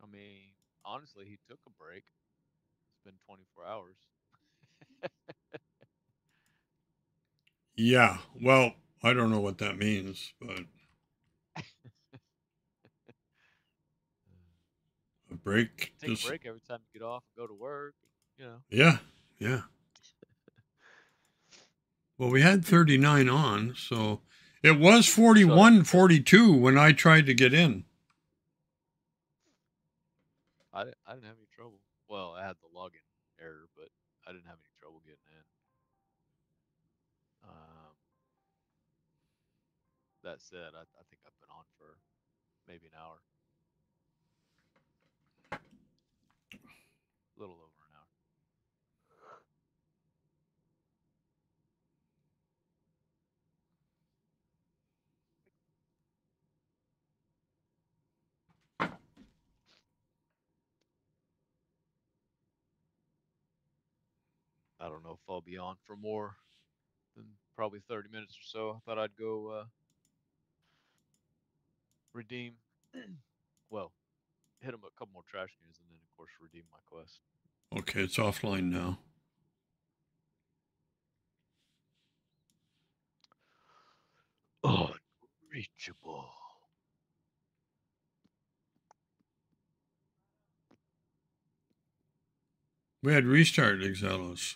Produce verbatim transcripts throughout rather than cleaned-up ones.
mean, honestly, he took a break. It's been twenty-four hours. Yeah, well, I don't know what that means, but a break. Take a Just break every time you get off and go to work. You know. yeah, yeah. Well, we had thirty-nine on, so it was forty-one, forty-two when I tried to get in. I didn't, I didn't have any trouble. Well, I had the login error, but I didn't have any trouble getting in. Um, that said, I, I think I've been on for maybe an hour. A little over an hour. I don't know if I'll be on for more than probably thirty minutes or so. I thought I'd go uh, redeem. Well, hit them a couple more trash cans and then, of course, redeem my quest. Okay, it's offline now. Unreachable. We had restarted Exelos.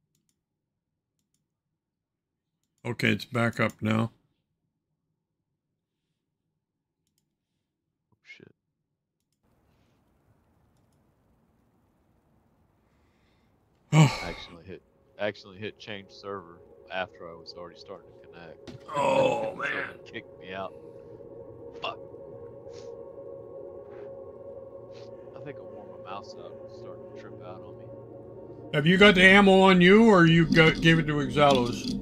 Okay, it's back up now. Oh, shit. Oh. Accidentally hit, accidentally hit change server after I was already starting to connect. Oh, man. So it kicked me out. Fuck. I think I'll warm my mouse up and start to trip out on me. Have you got the ammo on you, or you got, gave it to Exalos?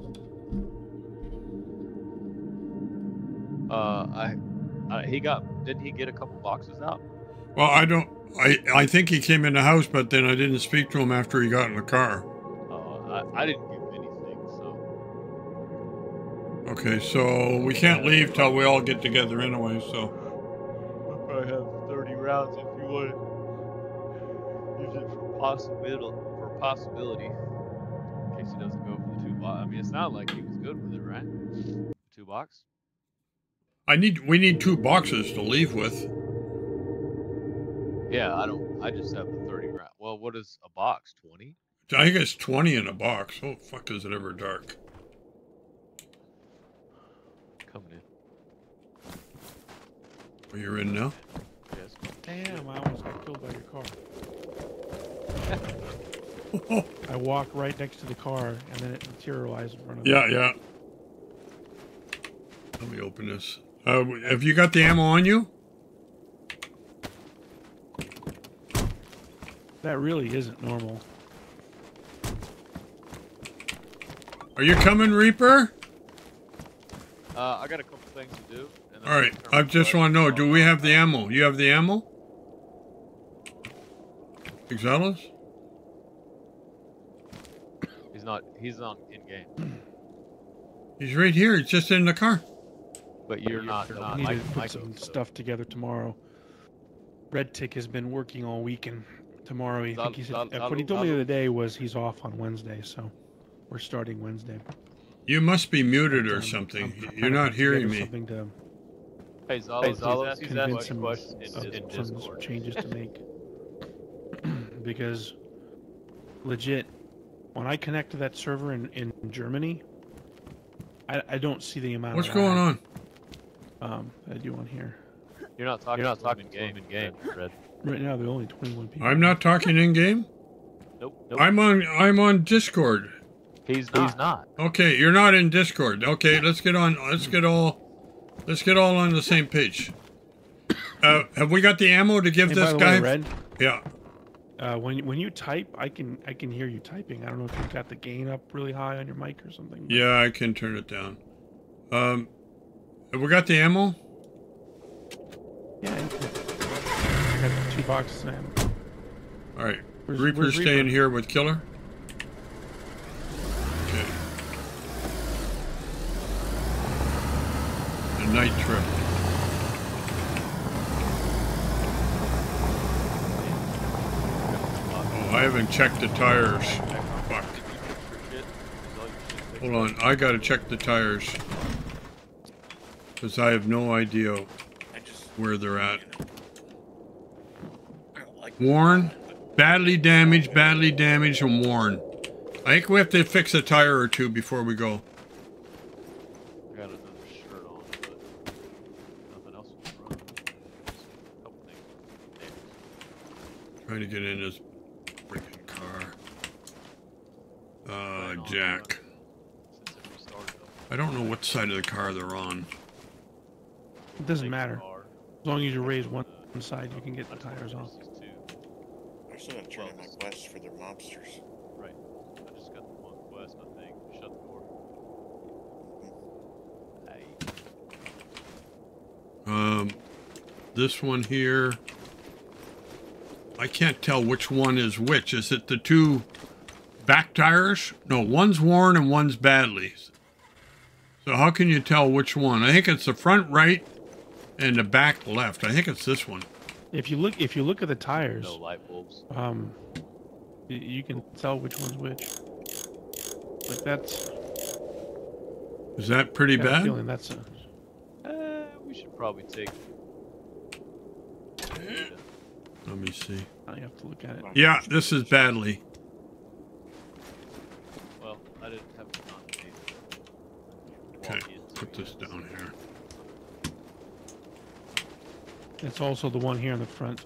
Uh, I, I, he got, didn't he get a couple boxes out? Well, I don't, I, I think he came in the house, but then I didn't speak to him after he got in the car. Uh, I, I didn't give him anything, so. Okay, so we can't leave till we all get together anyway, so. We'll probably have thirty rounds if you want to use it for possibility, for possibility. In case he doesn't go for the two box. I mean, it's not like he was good with it, right? Two box? I need, we need two boxes to leave with. Yeah, I don't, I just have the thirty round. Well, what is a box? twenty? I think it's twenty in a box. Oh, fuck, is it ever dark? Coming in. Oh, you're in now? Yes. Damn, I almost got killed by your car. I walked right next to the car, and then it materialized in front of me. Yeah, yeah. Let me open this. Uh, have you got the ammo on you? That really isn't normal. Are you coming, Reaper? Uh, I got a couple things to do. And then All right, I just want to know, do we have the ammo? You have the ammo? Exalos? He's not, he's on in-game. He's right here. He's just in the car. But you're not, you're I not. need Mike, to put Mike, some so. stuff together tomorrow. Red-Tic has been working all weekend. Tomorrow, I think he said, what he told me the other day was he's off on Wednesday, so we're starting Wednesday. You must be muted or Um, something. I'm You're not hearing me. Something to Hey, Zalo, hey, Zalo, he's convince asking him questions of, in, in of Discord. some changes to make. Because, legit, when I connect to that server in, in Germany, I, I don't see the amount What's of going on? Um, I do on here. You're not talking. You're not talking in game. In game, Red. Right now, there are only twenty-one people. I'm not talking in game. Nope. nope. I'm on. I'm on Discord. He's not. He's not. Okay, you're not in Discord. Okay, let's get on. Let's get all. Let's get all on the same page. Uh, have we got the ammo to give Hey, this by the guy? way, Red, yeah. uh, when when you type, I can I can hear you typing. I don't know if you've got the gain up really high on your mic or something. But... Yeah, I can turn it down. Um, have we got the ammo? Yeah, I got two boxes of ammo. All right. Where's, Reaper's where's staying Reaper? here with Killer. Okay. The night trip. I haven't checked the tires. Fuck. Hold on, I gotta check the tires. Because I have no idea where they're at. Worn, badly damaged, badly damaged, and worn. I think we have to fix a tire or two before we go. I got another shirt on, but nothing else was wrong. A couple things. Trying to get in this freaking car. Uh, Jack. I don't know what side of the car they're on. It doesn't matter. As long as you raise one side, you can get the tires off. I still gotta turn in my quest for their mobsters. Right. I just got the one quest, I think. Shut the door. Hey. Um, this one here. I can't tell which one is which. Is it the two back tires? No, one's worn and one's badly. So how can you tell which one? I think it's the front right and the back left. I think it's this one. If you look, if you look at the tires, No light bulbs. um, you, you can tell which one's which. Like that's. Is that pretty I got a bad? feeling that's a. Uh, we should probably take. Let me see. I have to look at it. Yeah, this is badly. Well, I didn't have it on me. Okay, put this down here. It's also the one here in the front.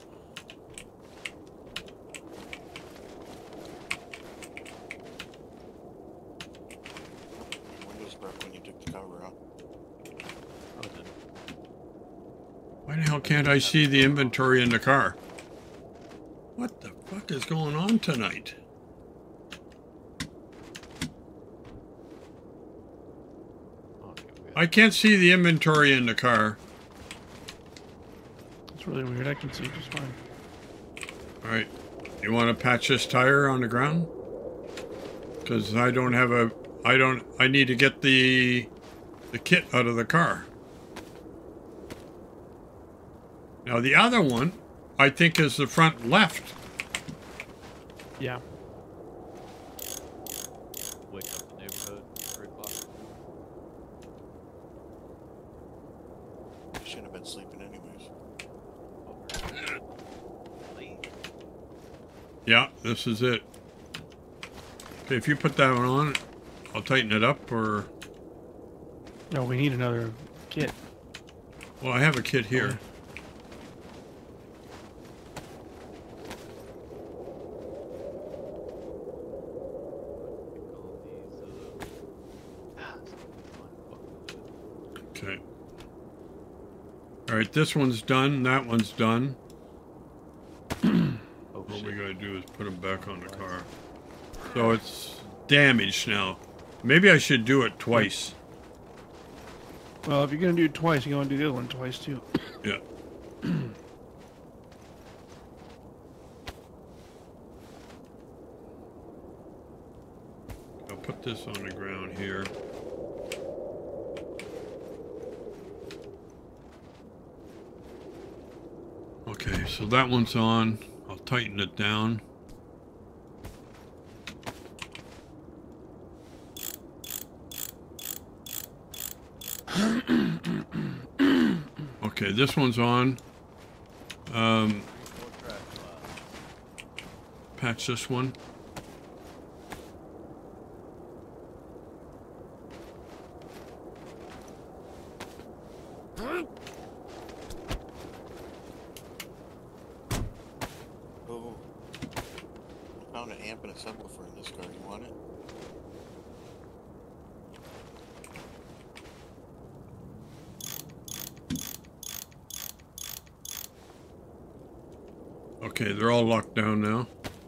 Windows broke when you took the cover out. Why the hell can't I see the inventory in the car? What the fuck is going on tonight? I can't see the inventory in the car. It's really weird. I can see just fine. Alright. You want to patch this tire on the ground? Because I don't have a... I don't... I need to get the... the kit out of the car. Now the other one, I think is the front left. Yeah. Wake up the neighborhood, three o'clock. I shouldn't have been sleeping anyways. Yeah, this is it. Okay, if you put that one on, I'll tighten it up, or... No, we need another kit. Well, I have a kit here. Okay. Alright, this one's done, that one's done. What we gotta do is put them back on the car. So it's damaged now. Maybe I should do it twice. Well, if you're gonna do it twice, you're gonna do the other one twice too. Yeah. I'll put this on the ground here. Okay, so that one's on. I'll tighten it down. Okay, this one's on. Um, patch this one. Oh, I found an amp and a subwoofer in this car. You want it? Okay, they're all locked down now.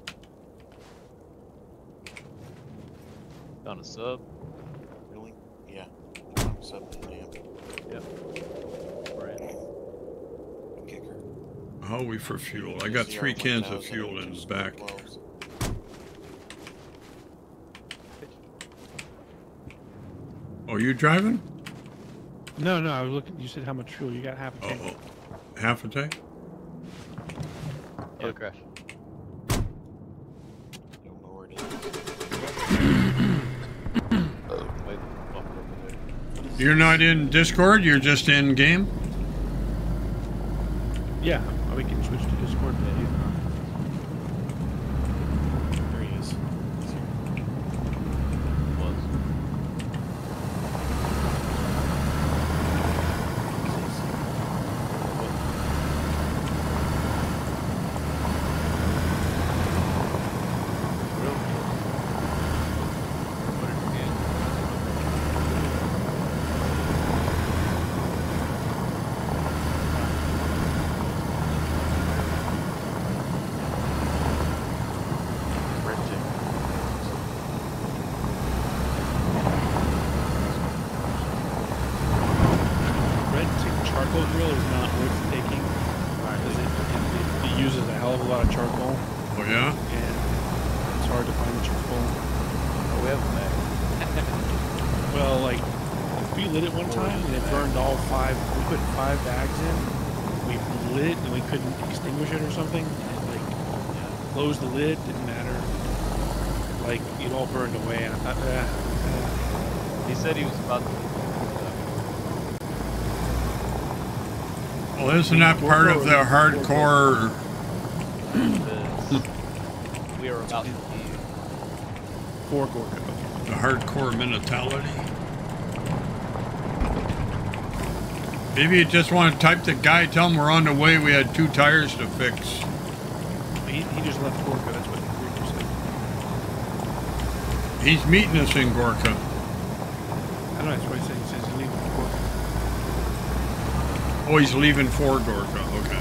Found a sub. Really? Yeah. I found a sub and an amp. Yep. Right. Kicker. How are we for fuel? I got three cans of fuel in the back. Oh, you driving? No, no, I was looking. You said how much fuel you got? Half a tank. Uh oh, half a tank. Oh, crash. You're not in Discord, you're just in game? Yeah, we can switch to Discord. There he is. Was. Red-Tic charcoal grill is not worth taking because it, it, it uses a hell of a lot of charcoal, Oh yeah? and it's hard to find the charcoal. Oh, we have a bag. Well, like, we lit it one time and it burned all five. We put five bags in. We lit it and we couldn't extinguish it or something. And like, closed the lid, didn't matter. Like, it all burned away. And I thought, eh. He said he was about to. Well, isn't that part of the hardcore? We are about to leave. Four Gorka. The hardcore mentality? Maybe you just want to type the guy, tell him we're on the way, we had two tires to fix. He, he just left Gorka, that's what the creature said. He's meeting us in Gorka. I don't know, that's what he said. He says he's leaving for Gorka. Oh, he's leaving for Gorka, okay.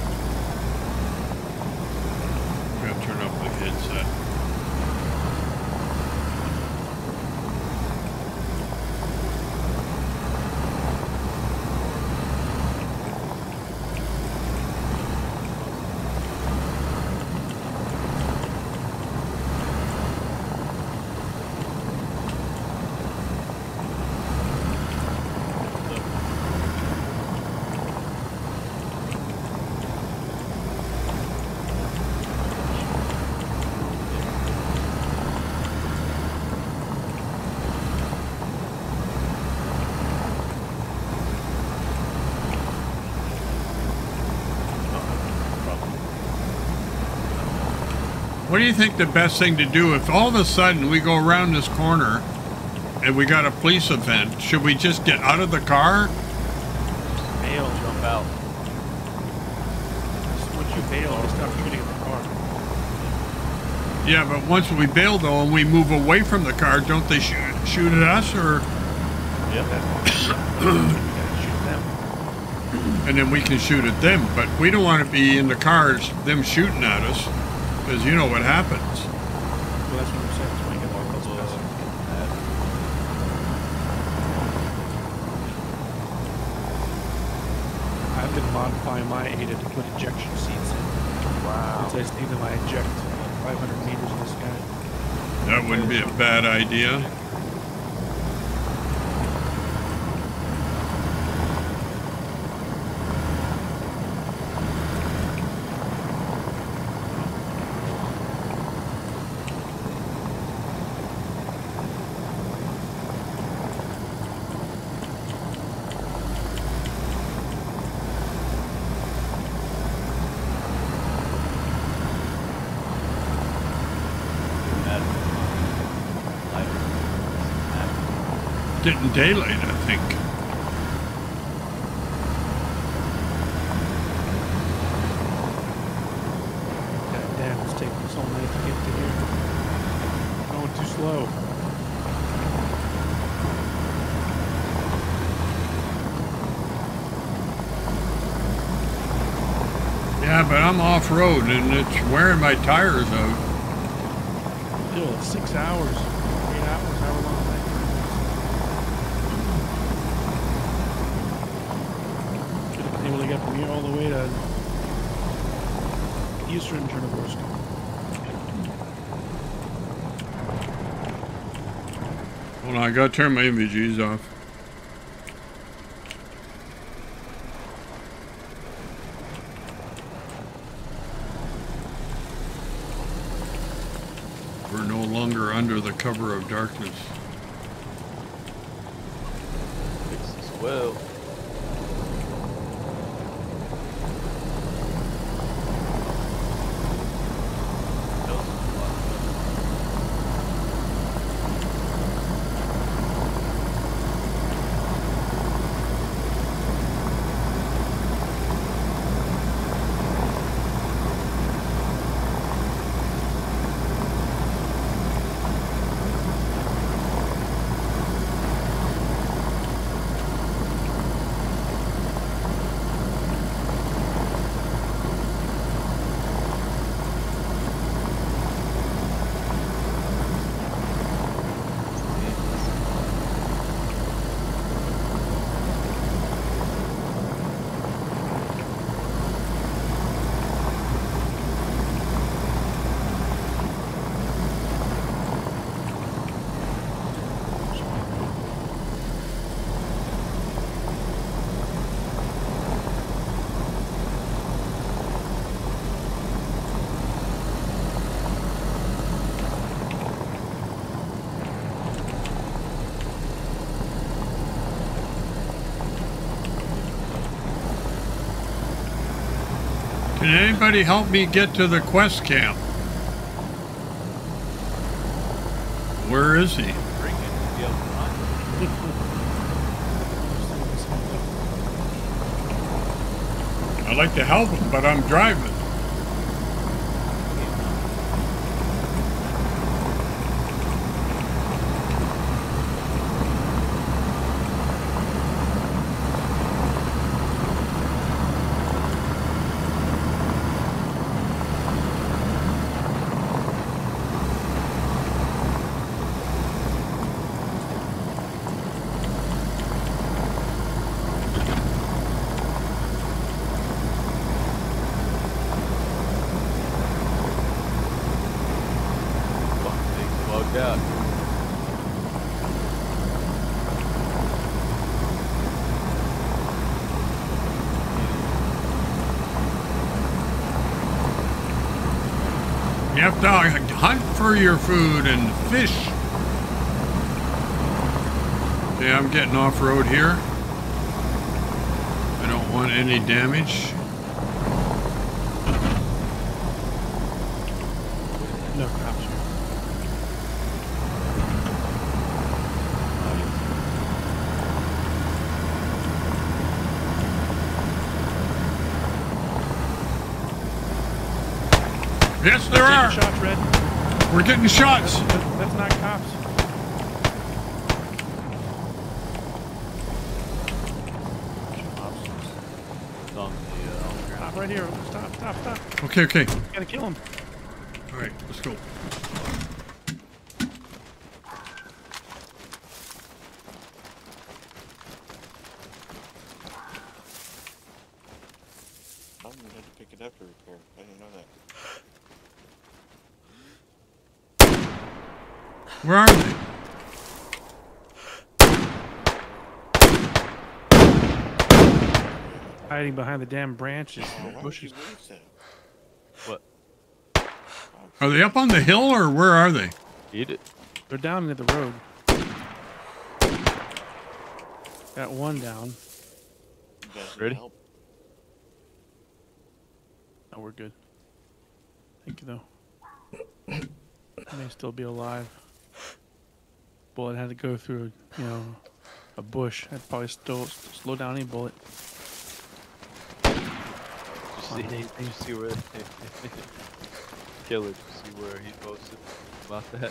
Gotta turn up the headset. What do you think the best thing to do if all of a sudden we go around this corner and we got a police event? Should we just get out of the car? Bail, jump out. Once you bail, they stop shooting at the car. Yeah, but once we bail though and we move away from the car, don't they shoot, shoot at us or? Yep. We gotta shoot them. And then we can shoot at them, but we don't want to be in the cars, them shooting at us, because you know what happens. Well, that's what I'm saying. That's why you get all those guys. I've been modifying my A D A to put ejection seats in. Wow. Since I see them, I eject five hundred meters of this guy. That wouldn't be a bad idea. Getting daylight, I think. God damn, it's taking us all night to get to here. Going too slow. Yeah, but I'm off-road and it's wearing my tires out. Still, six hours. Eight hours, hour long night. Should have been able to get from here all the way to eastern Chernarus. Hold on, I gotta turn my M V Gs off. We're no longer under the cover of darkness. Fix this well. Can anybody help me get to the quest camp? Where is he? I'd like to help him, but I'm driving. Yeah. You have to hunt for your food and fish. Okay, I'm getting off-road here. I don't want any damage. No cops. Yes, there We're are. taking shots, Red. We're getting shots. That's, that's not cops. Stop right here. Stop, stop, stop. Okay, okay. Gotta kill him. All right, let's go. I'm gonna have to pick it up to repair. I didn't know that. Where are they? Hiding behind the damn branches. Oh, why would Bushes. you lose that? What? Are they up on the hill or where are they? Eat it. They're down near the road. Got one down. You guys need Ready? help? Oh, we're good. Thank you, though. May still be alive. Bullet had to go through, you know, a bush. I'd probably still slow down any bullet. See, did you see where Killer? Did you see where he posted about that?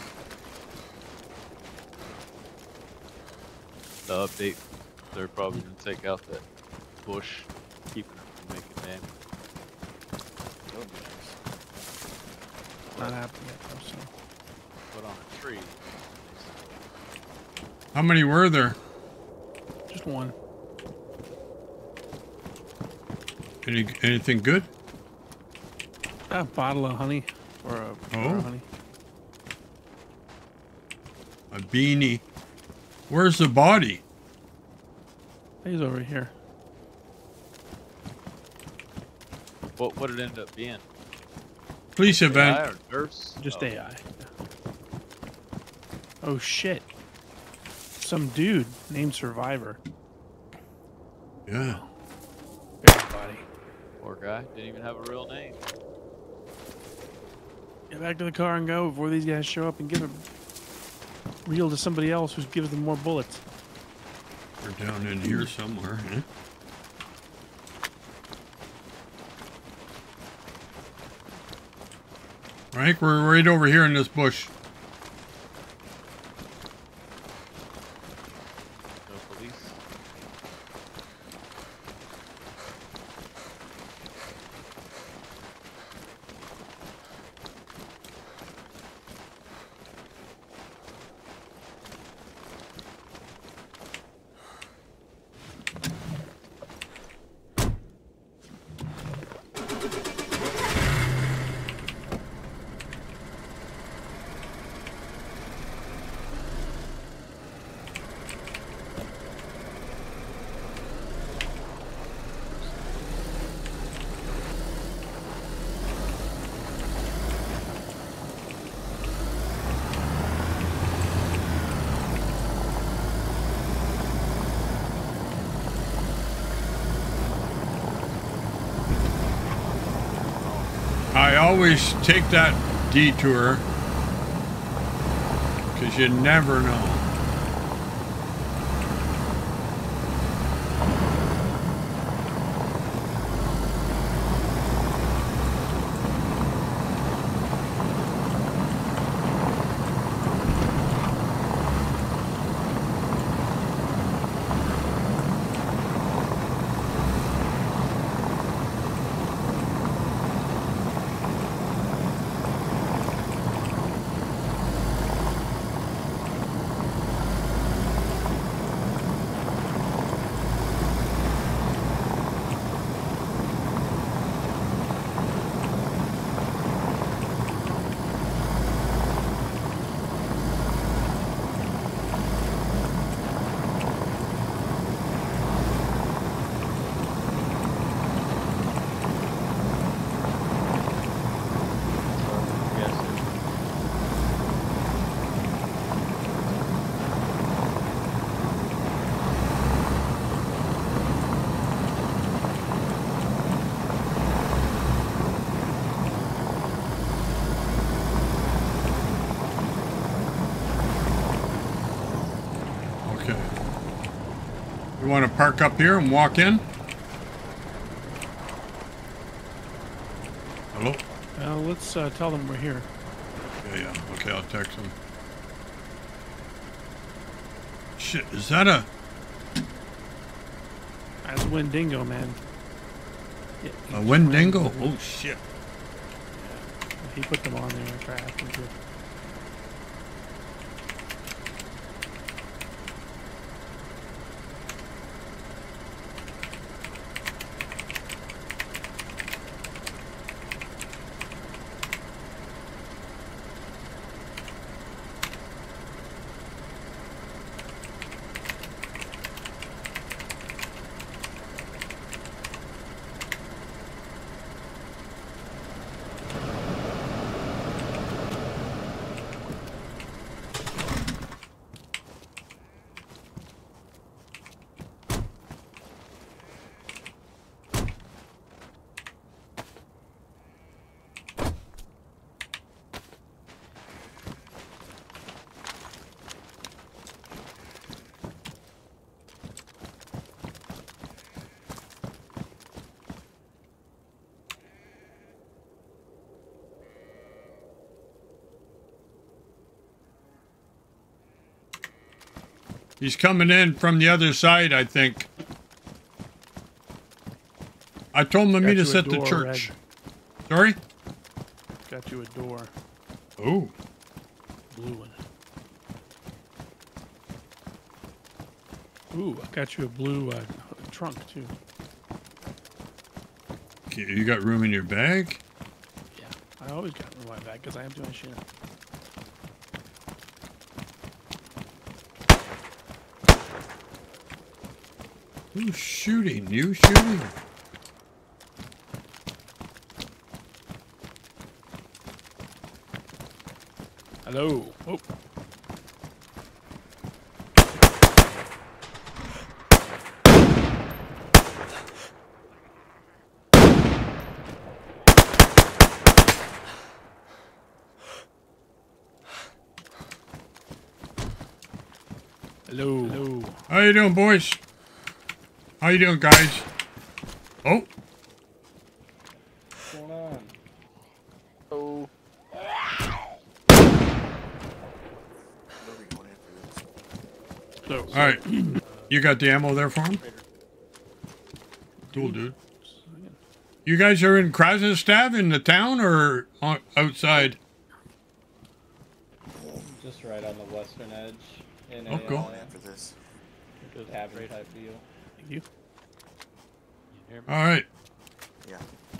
The update. They're probably gonna take out that bush, keeping it from making damage. That would be nice. Not happening yet, though, so. Put on a tree. How many were there? Just one. Any anything good? A bottle of honey. Or a jar Oh. of honey. A beanie. Where's the body? He's over here. What what did it end up being? Police A I event. or nurse? Just Oh. A I. Oh, shit. Some dude named Survivor. Yeah. Everybody. Poor guy. Didn't even have a real name. Get back to the car and go before these guys show up and give a reel to somebody else who gives them more bullets. They're down in here somewhere, huh? Frank, we're right over here in this bush. No police. I always take that detour because you never know. You want to park up here and walk in? Hello? Well, let's uh, tell them we're here. Yeah, yeah. Okay, I'll text them. Shit, is that a... That's Wendigo, man. Yeah, A Wendigo? Oh, shit. Yeah. He put them on there and crashed into it. He's coming in from the other side, I think. I told him to meet us at the church. Red. Sorry? Got you a door. Oh. Blue one. Ooh, I got you a blue uh, trunk, too. Okay, you got room in your bag? Yeah, I always got room in my bag because I am doing shit. Who's shooting? You shooting? Hello. Oh. Hello. Hello. How you doing, boys? How you doing, guys? Oh. What's going on? Oh. Nobody going after this. So, All right. You got the ammo there for him? Cool, dude. You guys are in Krasnostav in the town or o- outside? Just right on the western edge in Oh, a cool. uh, After this. tavern type deal. thank you. All right. Yeah.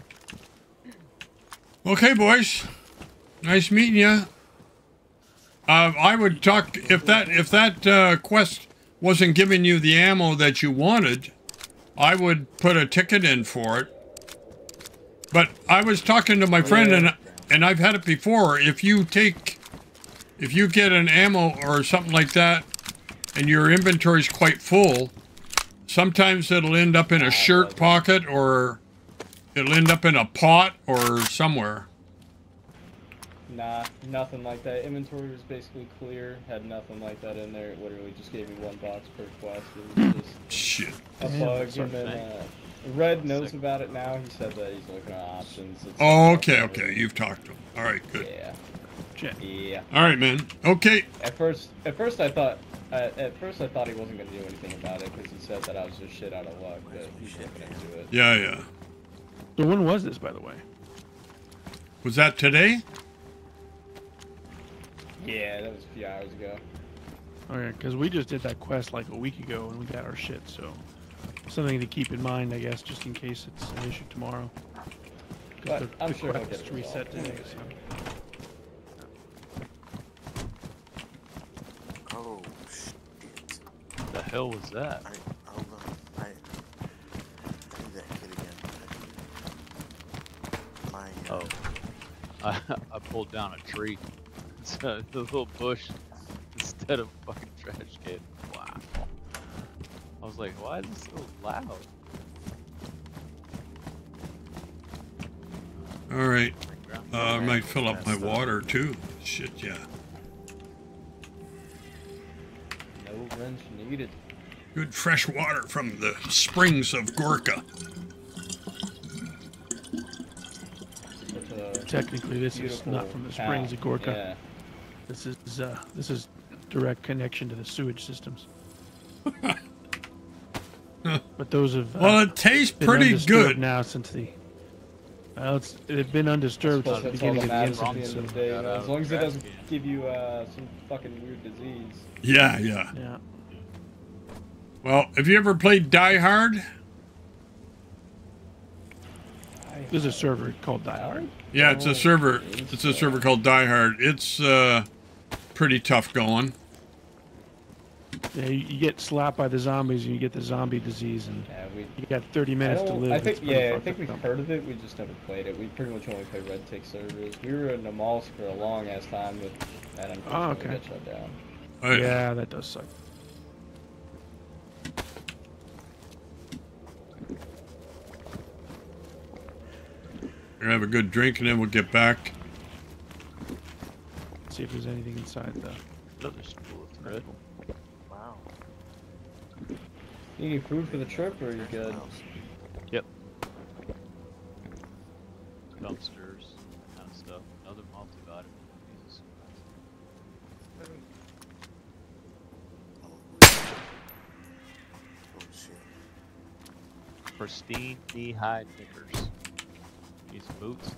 Okay, boys. Nice meeting you. Uh, I would talk if that if that uh, quest wasn't giving you the ammo that you wanted, I would put a ticket in for it. But I was talking to my friend, Yeah. and and I've had it before. If you take, if you get an ammo or something like that, and your inventory's quite full, sometimes it'll end up in a shirt pocket, or it'll end up in a pot or somewhere. Nah, nothing like that. Inventory was basically clear. Had nothing like that in there. It literally just gave me one box per quest. It was just Shit. a Damn, bug. that sort And of then thing. uh, Red knows about it now. He said that he's looking at options. It's Oh, okay, something okay. You've talked to him. All right, good. Yeah. Check. Yeah. All right, man. Okay. At first, at first I thought, uh, at first I thought he wasn't gonna do anything about it because he said that I was just shit out of luck. But he's looking into it. Yeah, yeah. So when was this, by the way? Was that today? Yeah, that was a few hours ago. Okay, because we just did that quest like a week ago and we got our shit, so something to keep in mind, I guess, just in case it's an issue tomorrow. 'Cause But the, I'm the sure he'll quest get it reset resolved. today. So. Oh, shit. What the hell was that? I, hold on. I, I need that kid again. My, uh, Oh. I, I pulled down a tree. It's a, the little bush instead of fucking trash can. Wow. I was like, why is this so loud? All right. Uh, I might fill up my water too. Shit, yeah. No wrench needed. Good fresh water from the springs of Gorka. Such a Technically, this is not beautiful from the town. springs of Gorka. Yeah. This is uh, this is direct connection to the sewage systems. But those have uh, Well, it tastes been pretty undisturbed good. now since the. Well, it's they've been undisturbed Suppose since the that's all beginning of that the matters at the incident. end of So, the day. you Got know, out As of long as it trash doesn't can. give you uh, some fucking weird disease. Yeah, yeah. yeah. Well, have you ever played Die Hard? There's a server called Die Hard. Yeah, it's a Oh, server. it's, It's a uh, server called Die Hard. It's uh, pretty tough going. Yeah, you, you get slapped by the zombies and you get the zombie disease, and Yeah, we. you got thirty I, minutes to don't, live. I It's think pretty yeah, I fucked think we've up. heard of it. We just never played it. We pretty much only play Red-Tic servers. We were in Namalsk for a long ass time, but that unfortunately Oh, okay. got shut down. I- Yeah, that does suck. We're gonna have a good drink and then we'll get back. See if there's anything inside the. Another spool of thread. wow. You need food for the trip, or are you good? Yep. Dumpsters, kind of stuff. Another multivitamin. Jesus Christ. Oh, shit. Pristine knee-high knickers. Need some boots.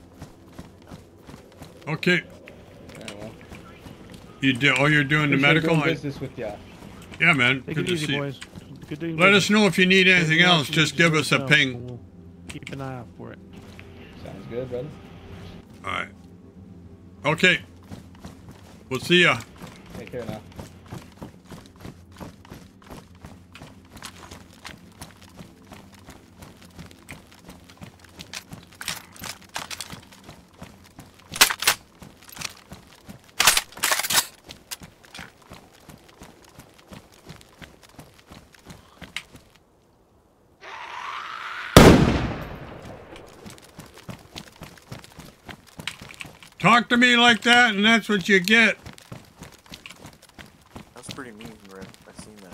Okay. Yeah, well, You do. Oh, you're doing the appreciate medical. doing I- business with ya. yeah, man. Take Good it to easy, see you. boys. Good doing Let us business. know if you need anything Anything else. you Just need, give let us a know, ping. and we'll keep an eye out for it. Sounds good, brother. All right. Okay. We'll see ya. Take care now. Talk to me like that, and that's what you get. That's pretty mean, Red. I seen that.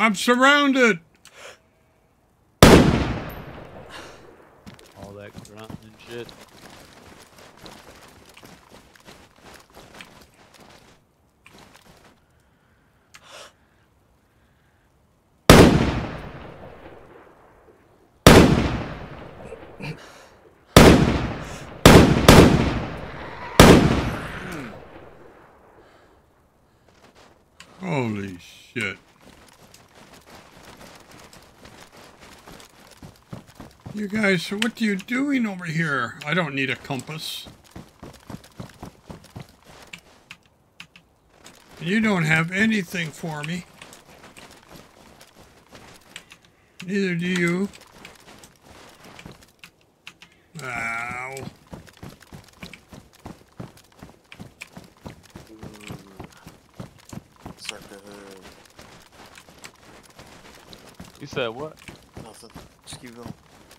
I'm surrounded. All that grunting and shit. Holy shit. You guys, what are you doing over here? I don't need a compass. You don't have anything for me. Neither do you. Ow. You said what? Nothing. Just keep going.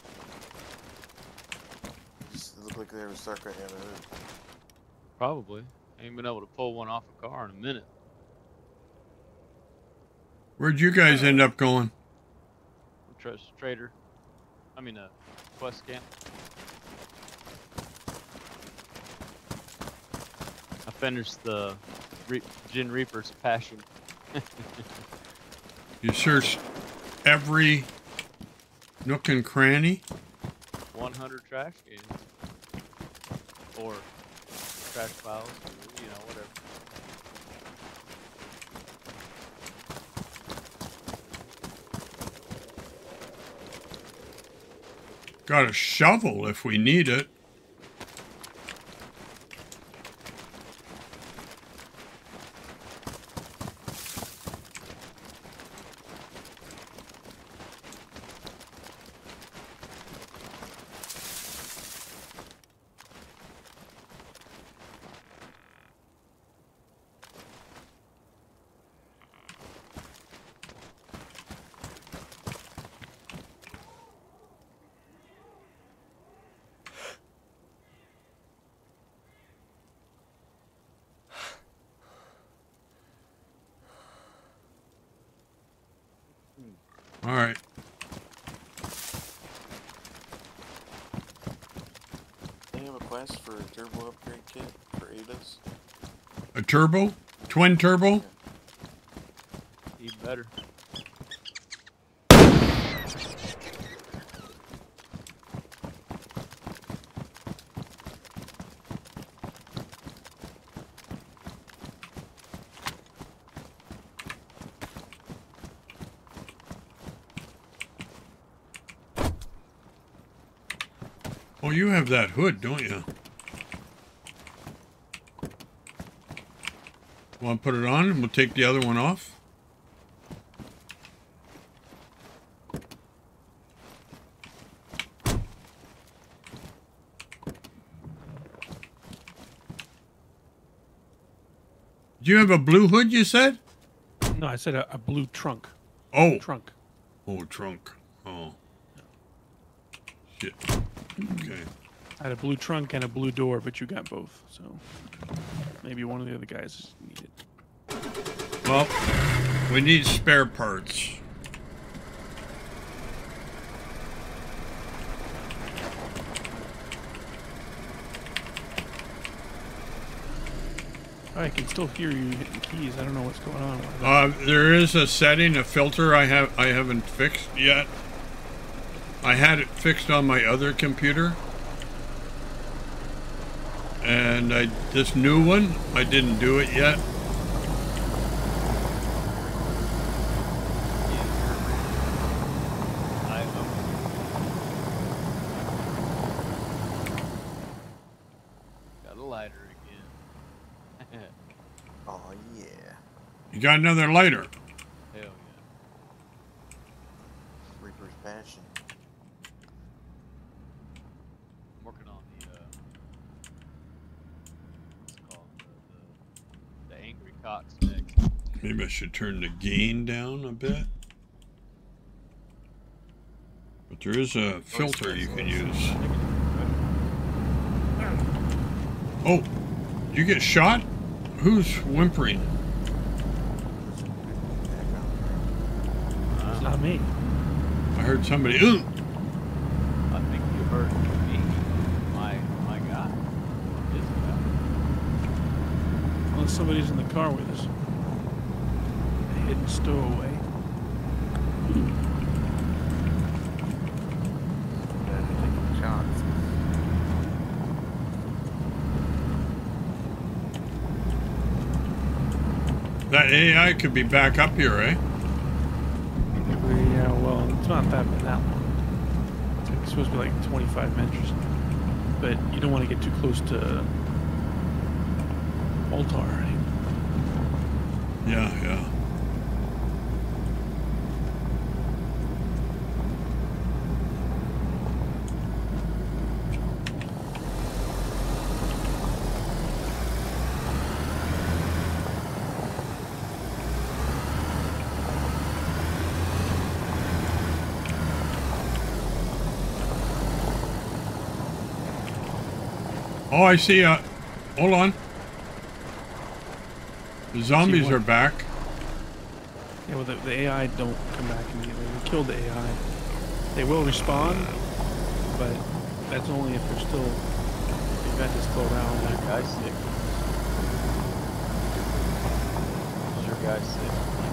Just look like they were stuck right down the hood. Probably. Ain't been able to pull one off a car in a minute. Where'd you guys end up going? Trust trader. I mean, uh, quest camp. I finished the Re Gin Reaper's Passion. You searched every nook and cranny? one hundred trash cans. Or trash files, or, you know, whatever. Got a shovel if we need it. All right. They have a quest for a turbo upgrade kit for A D A S. A turbo? Twin turbo? Yeah. Even better. Oh, you have that hood, don't you? Want to put it on and we'll take the other one off? Do you have a blue hood, you said? No, I said a, a blue trunk. Oh. Trunk. Oh, trunk. Oh. Shit. Okay. I had a blue trunk and a blue door, but you got both, so maybe one of the other guys needed. Well, we need spare parts. I can still hear you hitting keys. I don't know what's going on. Uh, there is a setting, a filter I have I haven't fixed yet. I had it fixed on my other computer. And I this new one, I didn't do it yet. Got a lighter again. Oh yeah. You got another lighter. Hell yeah. Reaper's Passion. I'm working on the, uh, what's it called? The, the, the Angry Cox next. Maybe I should turn the gain down a bit. But there is a filter you can use. Oh, you get shot? Who's whimpering? me. I heard somebody. Ooh. I think you heard me. My my guy. His guy. Unless somebody's in the car with us. A hidden stowaway. Better take a chance. That A I could be back up here, eh? Yeah, well, it's not that been that long. It's like- it's supposed to be like twenty-five minutes or something. But you don't want to get too close to Altar, right? Yeah, yeah. Oh, I see. Uh, hold on. The zombies what? are back. Yeah, well, the, the A I don't come back immediately. We killed the A I. They will respawn, but that's only if they're still. They've got to slow down. Is your guy sick? Is your guy sick?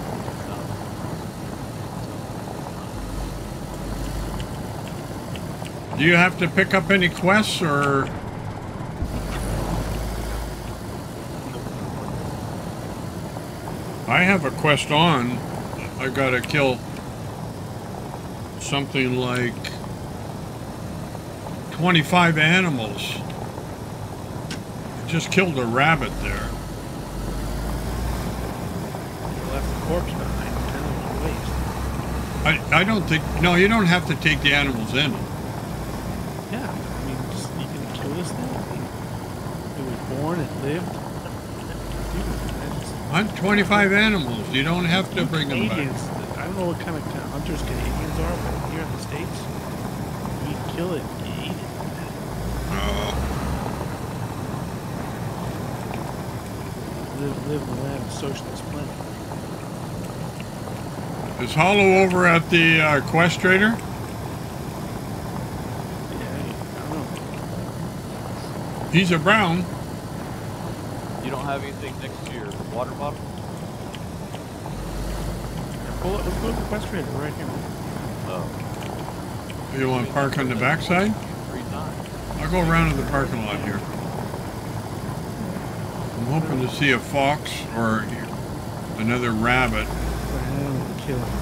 No. Do you have to pick up any quests or? I have a quest on. I gotta kill something like twenty-five animals. I just killed a rabbit there. You left the corpse behind. Animal waste. I, I don't think, no, you don't have to take the animals in. Yeah, I mean, just, you can kill this thing. I mean, it was born, it lived. Dude, that's- On twenty-five animals, you don't have to bring them back. Canadians, I don't know what kind of hunters Canadians are, but here in the States, you kill it, you eat it. Oh, Live, live in the land of socialist plenty. is Hollow over at the uh, quest trader? Yeah, I don't know. He's a brown. You don't have anything next to your water bottle? Pull up, let's go to the quest trader right here. Oh. You want to park on the backside? Three times. I'll go around to the parking lot here. I'm hoping to see a fox or another rabbit. Well, kill him.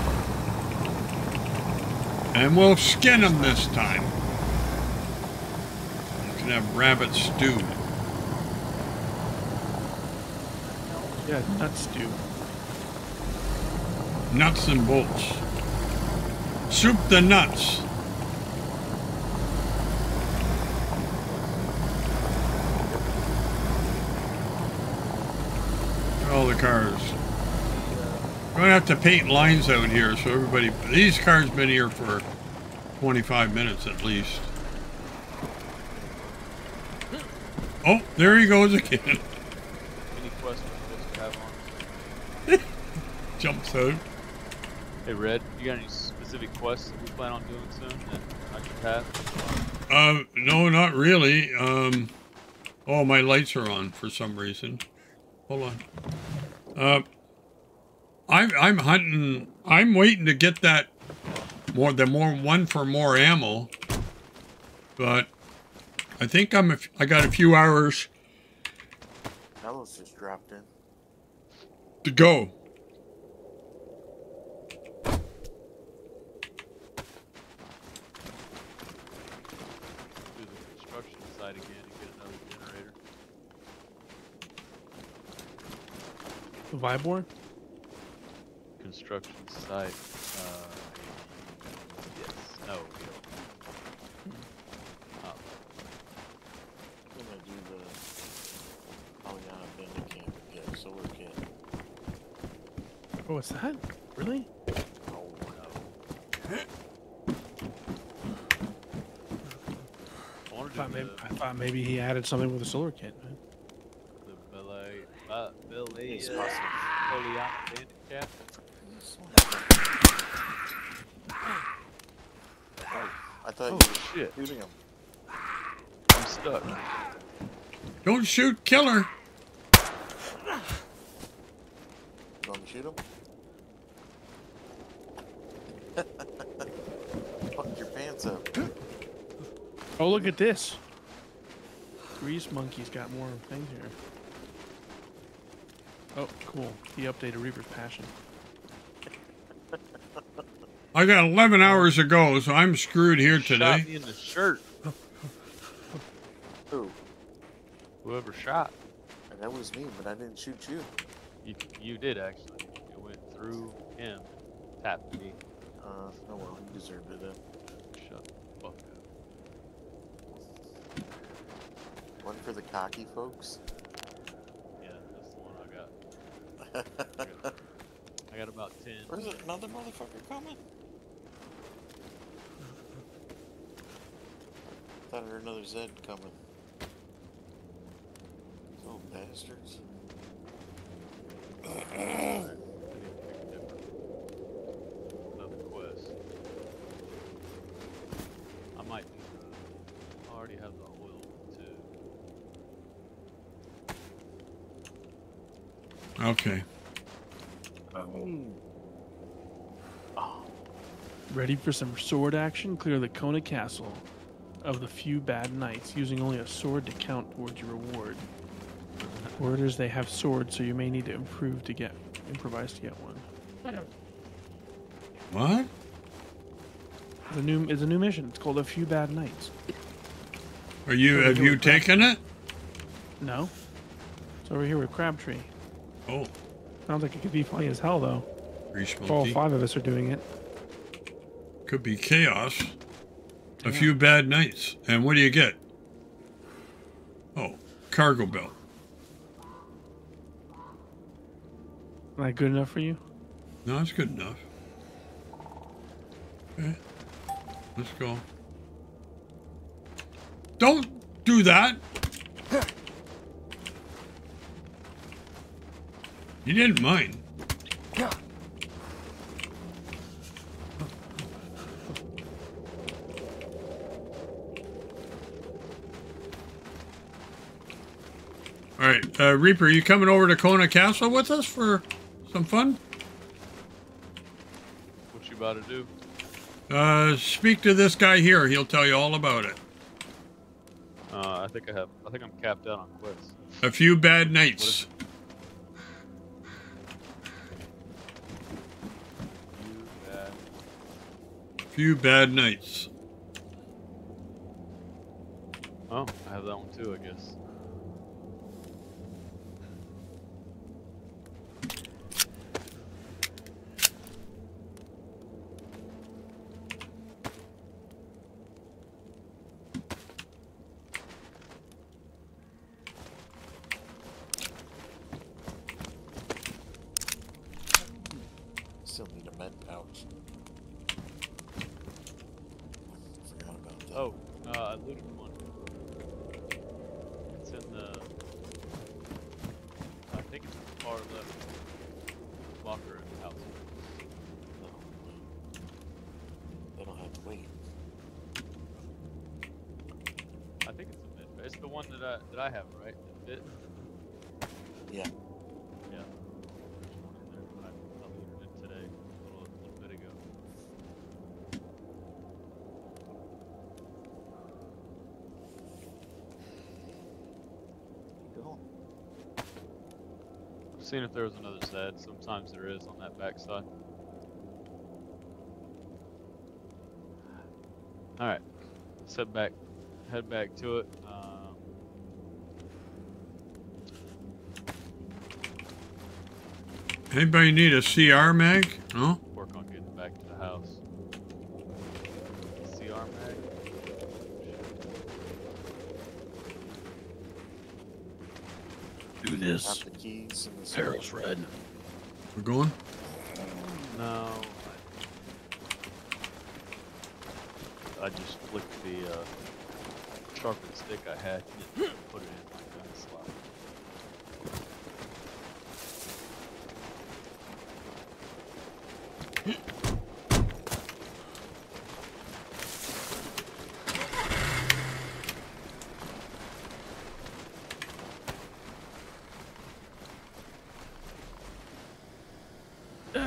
And we'll skin them this time. You can have rabbit stew. Yeah, nuts stew. Nuts and bolts. Soup the nuts. All the cars. We're gonna have to paint lines out here so everybody. These cars been here for twenty-five minutes at least. Oh, there he goes again. Any questions you have on? Jumps out. Hey, Red, you got any specific quests that we plan on doing soon that I can pass? Uh, no, not really. Um, oh, my lights are on for some reason. Hold on. Uh, I'm I'm hunting. I'm waiting to get that more the more one for more ammo. But I think I'm. A, I got a few hours Hellos just dropped in. to go. Do the construction site again and get another generator. The Vibor? Construction site. Uh, yes. No. We don't. Oh. I'm gonna do the Polygon Bandit Camp and get a solar kit. Oh, what's that? Really? Oh no. I wanted I thought, to maybe, do I thought maybe he added something with a solar kit. Man. the, the Belay, uh, Belay, It's uh, possible. Polygon Bandit Cap. I thought Oh, you were shit. shooting him. I'm stuck. Don't shoot, killer. You want me to shoot him? Fuck your pants up. Oh, look at this. Grease Monkey's got more things here. Oh, cool. He updated Reaper's Passion. I got eleven hours to go, so I'm screwed here Shot today. me in the shirt. Who? Whoever shot. And that was me, but I didn't shoot you. You, you did, actually. It went through him. Tapped me. Uh, oh well, you deserved it then. Shut the fuck up. One for the cocky folks. Yeah, that's the one I got. I got, I got about ten. Where's it? Another motherfucker coming? Thought I heard another Zed coming. Oh, bastards. I need to pick a different another quest. I might do the, I already have the oil too. Okay. Ready for some sword action? Clear the Kona Castle of the few bad knights using only a sword to count towards your reward. Worders, they have swords, so you may need to improve to get improvise to get one. What? It's a new it's a new mission. It's called A Few Bad Knights. Are you? Over Have here you with Crab- taken it? No. It's over here with Crabtree. Oh, Sounds like it could be funny as hell though. Grease If all Monkey. five of us are doing it. Could be chaos. A Yeah. few bad nights. And what do you get? Oh, cargo belt. Am I good enough for you? No, that's good enough. Okay. Let's go. Don't do that. You didn't mind. All right, uh, Reaper, you coming over to Kona Castle with us for some fun? What you about to do? Uh, speak to this guy here. He'll tell you all about it. Uh, I think I have. I think I'm capped out on quests. A few bad nights. You bad. Few bad nights. Oh, I have that one too, I guess. Still need a med pouch. Forgot about that. Oh, uh, I looted one. It's in the. I think it's in the far left locker in the house. No. They don't have to wait. I think it's a mid. It's the one that I that I have, right? The fit. Yeah. Yeah. There's one in there. I, I looted it today, a little, a little bit ago. Go. I've seen if there was another side. Sometimes there is on that backside. All right, let's head back. Head back to it. Um, Anybody need a C R mag? No? work on getting back to the house. C R mag. Do Have this. the keys and the Perils red. We're going? No. I, I just flicked the uh, sharpened stick I had and put it in my gun slot.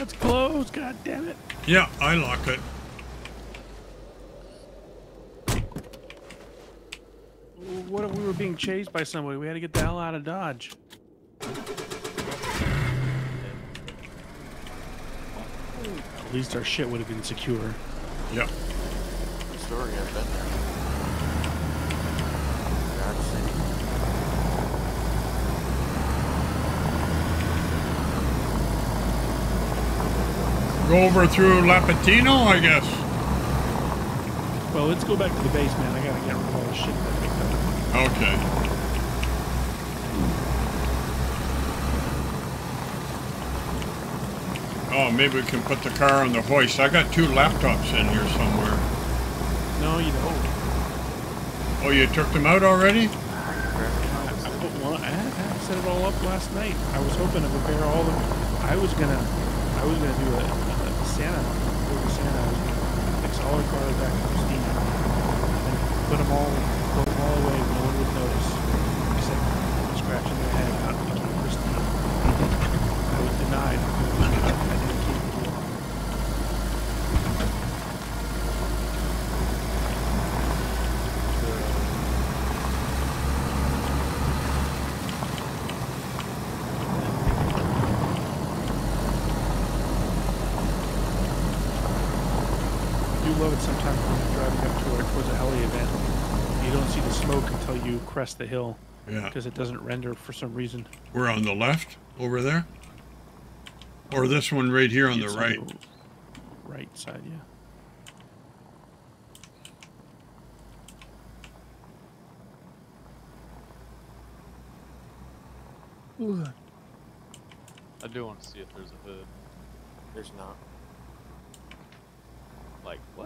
it's closed. God damn it. Yeah, I lock it. What if we were being chased by somebody? We had to get the hell out of Dodge. At least our shit would have been secure. Yep. Story, I've been there. God's sake. Go over through Lapatino, I guess. Well, let's go back to the base, man. I gotta get rid of all the shit that I picked up. Okay. Oh, maybe we can put the car on the hoist. I got two laptops in here somewhere. No, you don't. Oh, you took them out already? I, I, put one, I, I set it all up last night. I was hoping to prepare all the. I was gonna. I was gonna do a, a Santa. Over Santa. I was gonna fix all the cars back to Christina and put them all, put them all away. No one would notice, except scratching their head out thinking Christina. I was denied. I didn't keep it. Love it sometimes when you're driving up toward, towards a heli event. You don't see the smoke until you crest the hill. Yeah. Because it doesn't render for some reason. We're on the left, over there? Or this one right here on the It's right? the right side, yeah. Ooh. I do want to see if there's a hood. There's not. Like, what?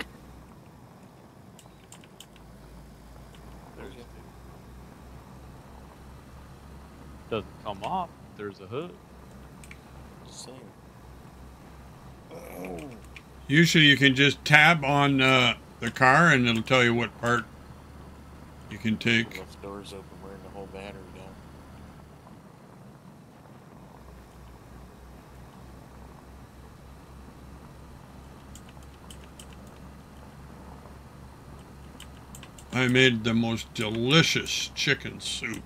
There's Okay. Doesn't come off. There's a hood. Same. Usually you can just tab on uh, the car and it'll tell you what part you can take. Left doors open, wearing the whole battery down. I made the most delicious chicken soup.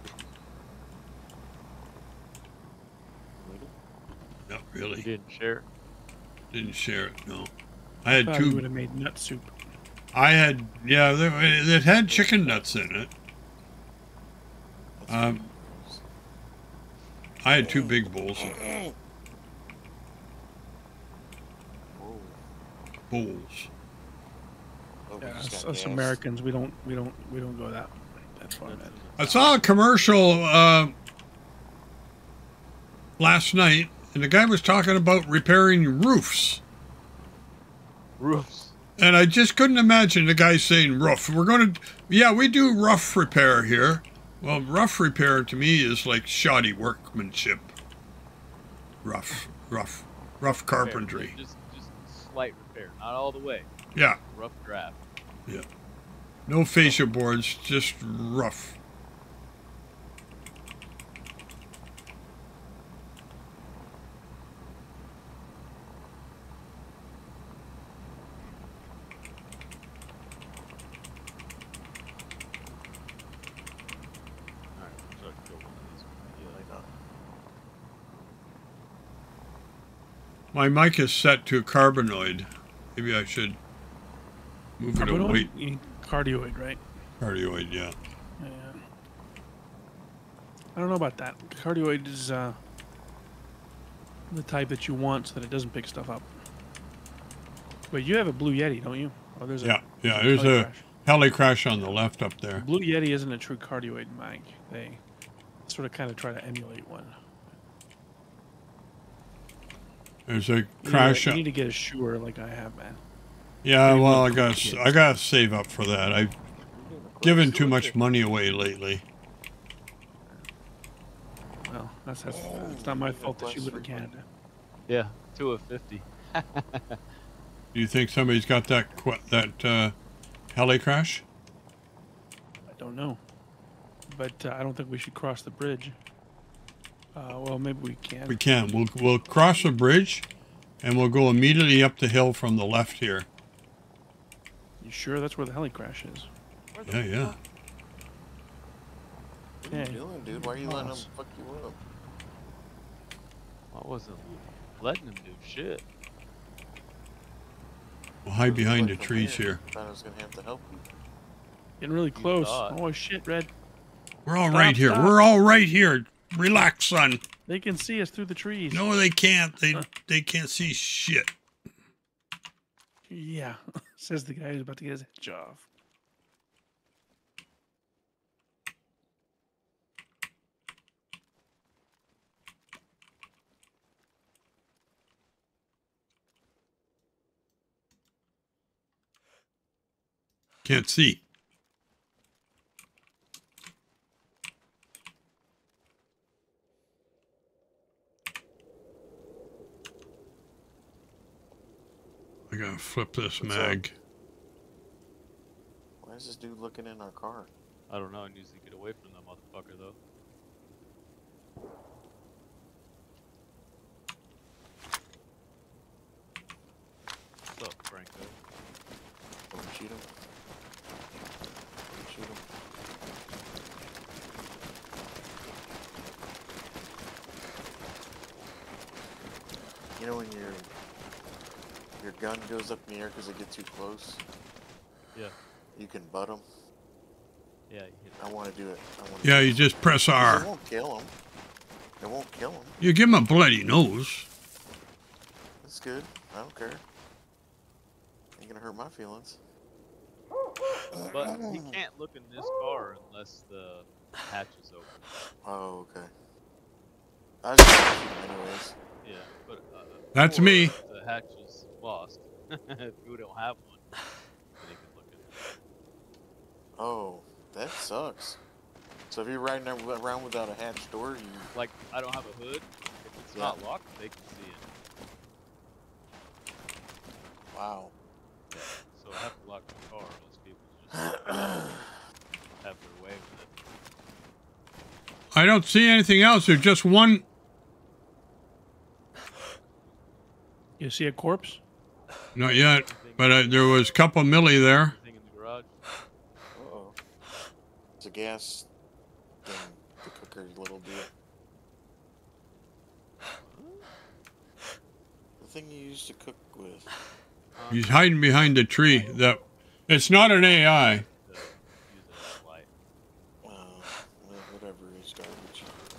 Not You really. didn't share. Didn't share it, no. I had Thought you two. would have made nut soup. I had, yeah, there- it had chicken nuts in it. That's Um, what I had two big bowls. Whoa. Bowls. Oh, we Yeah, just us, got us gas. Americans, we don't, we don't, we don't go that that far, man. I saw a commercial uh, last night, and the guy was talking about repairing roofs. Roofs. And I just couldn't imagine the guy saying roof. We're going to, yeah, we do rough repair here. Well, rough repair to me is like shoddy workmanship. Rough, rough, rough carpentry. Repair. Just, just slight repair, not all the way. Yeah, Rough draft. yeah. No fascia boards, just rough. All right, so I can go one of these. Yeah, I know. My mic is set to carbanoid. Maybe I should move it Carbanoid? away. You- Cardioid, right? Cardioid, yeah. Yeah. I don't know about that. Cardioid is uh, the type that you want so that it doesn't pick stuff up. Wait, you have a Blue Yeti, don't you? Oh, there's a Yeah, yeah, there's heli a crash. heli crash on the left up there. Blue Yeti isn't a true cardioid mic. They sort of kind of try to emulate one. There's a You need, crash. to, you need to get a Shure like I have, man. Yeah, Maybe well, one I for got kids. I got to save up for that. I've given too much money away lately. Well, that's, that's it's not my fault that you live in Canada. Yeah, two of fifty. Do you think somebody's got that qu- that uh, heli crash? I don't know, but uh, I don't think we should cross the bridge. Uh, well, maybe we can. We can. We'll we'll cross the bridge, And we'll go immediately up the hill from the left here. You sure that's where the heli crash is? Where the Yeah, yeah. fuck? What are you Okay. doing, dude? Why are you letting them fuck you up? I wasn't letting him do shit. We'll hide behind the Look from trees here. I thought I was gonna have to help you. Getting really close. thought. Oh shit, Red. We're all Stop, right here. stop. We're all right here. Relax, son. They can see us through the trees. No, they can't. They they can't see shit. Yeah, says the guy who's about to get his head off. Can't see. I gotta flip this What's mag. Why is this dude looking in our car? I don't know. I need to get away from that motherfucker though. What's up, Franco? Don't shoot him. Don't shoot him. You know when your your gun goes up in the air because it gets too close? Yeah. You can butt them. Yeah. You hit I want to do it. I want. Yeah, you just press It R. won't kill him. It won't kill him. You give him a bloody nose. That's good. I don't care. Ain't gonna hurt my feelings. But he can't look in this car unless the hatch is open. Oh, okay. I was gonna shoot him anyways. Yeah, but uh, That's or me. if the hatch is lost. If you don't have one, then he can look in it. Oh, that sucks. So if you're riding around without a hatch door, you Like, I don't have a hood. If it's Yeah. not locked, they can see it. wow. Yeah. So I have to lock the car. Most people just have their way with it. I don't see anything else. There's just one. You see a corpse? Not yet, but uh, there was a couple milli there. Anything in the garage? Uh-oh. It's a gas thing, the cooker little deal. The thing you used to cook with. He's hiding behind the tree. That it's not an A I. To use it as a light. Uh, well, whatever is garbage.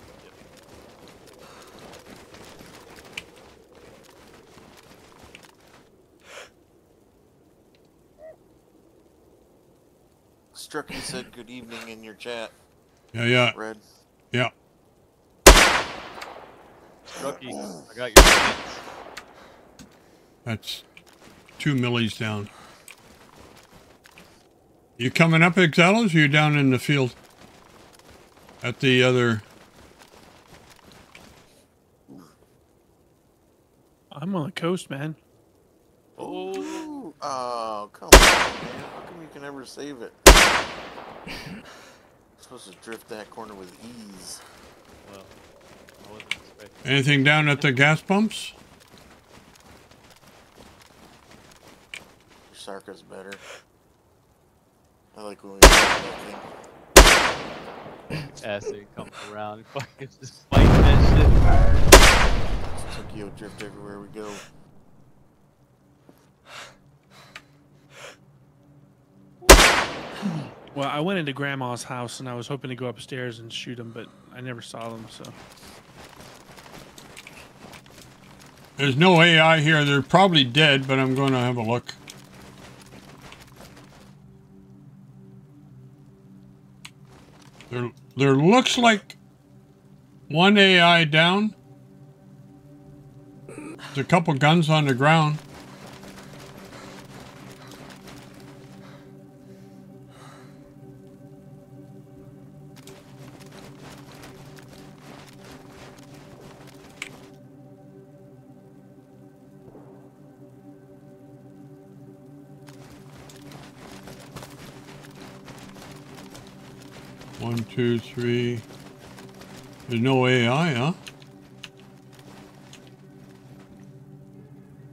Strucky said good evening in your chat, Yeah, yeah, Red. yeah. Strucky, I got your pants. That's two millis down. You coming up, Exelos, or you down in the field? At the other... I'm on the coast, man. Oh, oh, come on, man. How come you can never save it? You're supposed to drift that corner with ease. Well, I wasn't expecting. Anything down at the gas pumps? Your Sarka's better. I like when we do that thing. Acid comes around and fucking just fighting that shit. Tokyo drift everywhere we go. Well, I went into Grandma's house and I was hoping to go upstairs and shoot them, but I never saw them, so. There's no A I here. They're probably dead, but I'm going to have a look. There, there looks like one A I down. There's a couple guns on the ground. One, two, three. There's no A I, huh?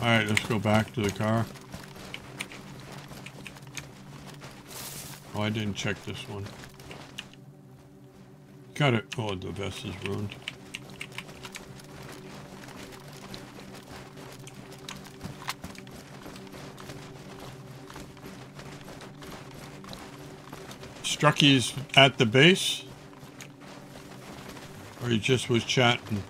Alright, let's go back to the car. Oh, I didn't check this one. Got it. Oh, the vest is ruined. Strucky's at the base? Or he just was chatting?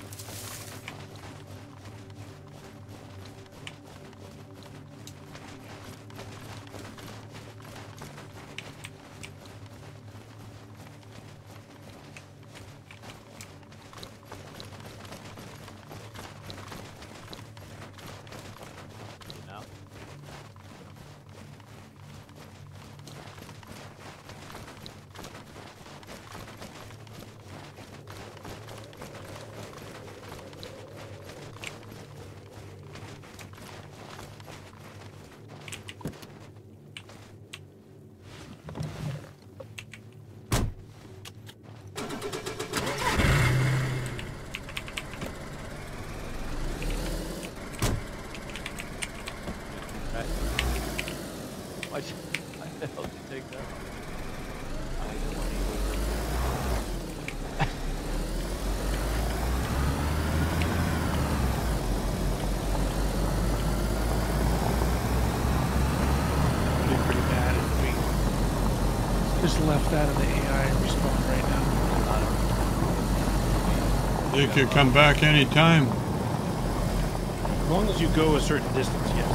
Left that in the A I respawn right now. It could come back anytime. As long as you go a certain distance, yes.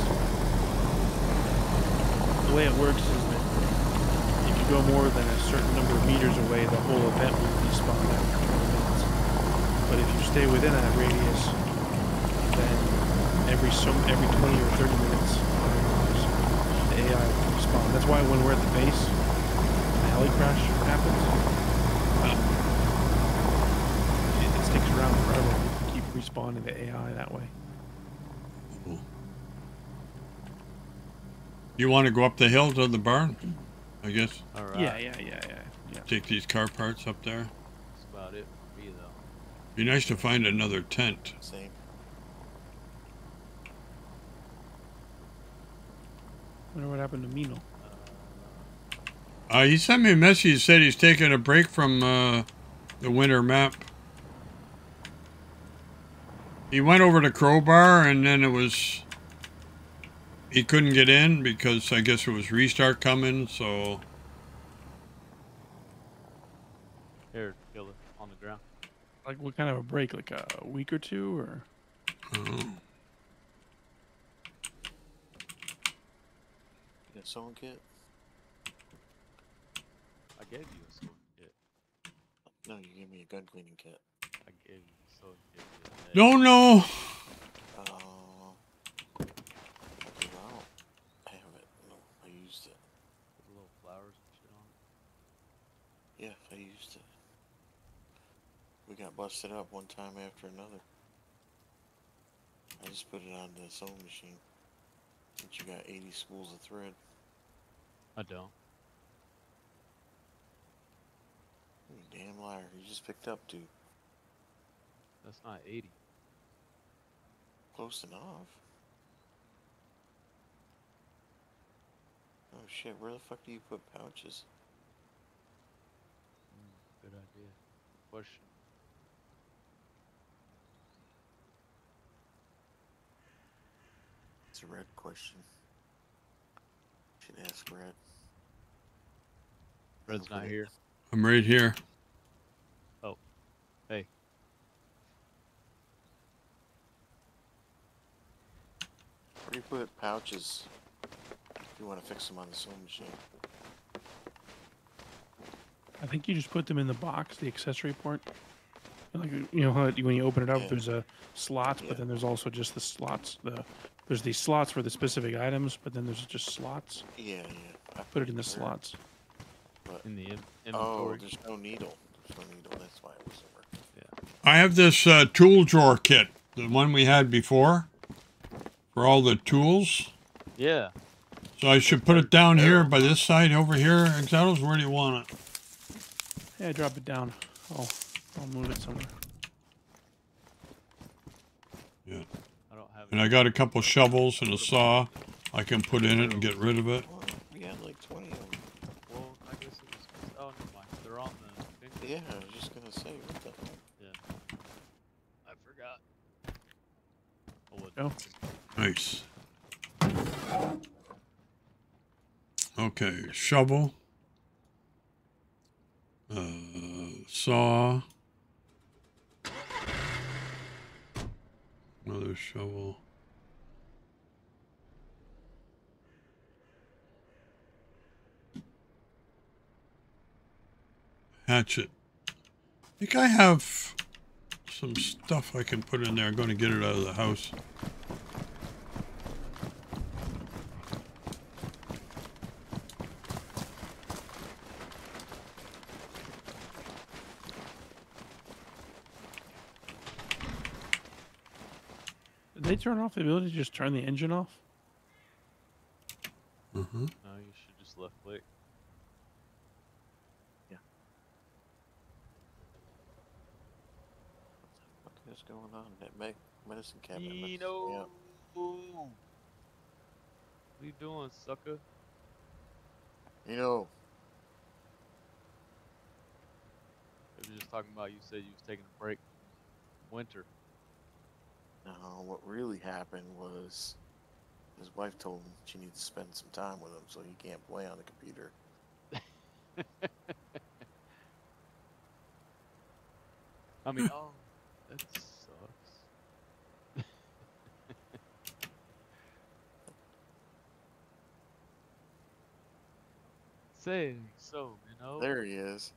The way it works is that if you go more than a certain number of meters away, the whole event will respawn after twenty minutes. But if you stay within that radius, then every so every twenty or thirty minutes, the A I will respawn. That's why when we're at the base, heli crash happens, um, it, it sticks around forever. You keep respawning the A I that way. You want to go up the hill to the barn? I guess. All right. Yeah, yeah, yeah, yeah, yeah. Take these car parts up there. That's about it for me, though. Be nice to find another tent. Same. Wonder what happened to Mino. Uh, he sent me a message. He said he's taking a break from uh, the winter map. He went over to Crowbar, and then it was... He couldn't get in because I guess it was restart coming, so... Here, kill it on the ground. Like what kind of a break? Like a week or two, or? Oh. You got someone kit? I gave you a sword kit. No, you gave me a gun cleaning kit. I gave you a sword kit. No, no! Uh, okay, well, I have it. No, I used it. With little flowers and shit on it. Yeah, I used it. We got busted up one time after another. I just put it on the sewing machine. Since you got eighty spools of thread. I don't. You damn liar. You just picked up two. That's not eighty. Close enough. Oh shit, where the fuck do you put pouches? Mm, good idea. Question. It's a red question. Should ask Red. Red's not here. I'm right here. Oh. Hey. Where do you put pouches if you want to fix them on the sewing machine? I think you just put them in the box, the accessory port. Like you know how it, when you open it up, Yeah. there's a slots, Yeah. but then there's also just the slots. The there's these slots for the specific items, but then there's just slots. Yeah, yeah. I Put it in the there, slots. But In the in oh, inventory. there's no needle. There's no needle. That's why it wasn't working. Yeah. I have this uh, tool drawer kit, the one we had before, for all the tools. Yeah. So I should put it down here by this side over here. Exatos, where do you want it? Yeah, drop it down. Oh, I'll move it somewhere. Yeah. I don't have And I got a couple shovels and a saw I can put in it and get rid of it. Well, we had like twenty of them. Well, I guess it was. Oh, never mind. They're on the thing. Yeah, I was just gonna say, what the heck? Yeah. I forgot. Oh. Nice. Okay, shovel. Uh, saw. Another shovel. Hatchet. I think I have some stuff I can put in there. I'm going to get it out of the house. Did they turn off the ability to just turn the engine off? Mm-hmm. No, you should just left click. What is going on? That me medicine cabinet. messed me Nino. up. What are you doing, sucker? You know, We were just talking about you said you was taking a break. Winter. no, what really happened was his wife told him she needs to spend some time with him, so he can't play on the computer. I mean, oh, that sucks. Say so, you know. There he is.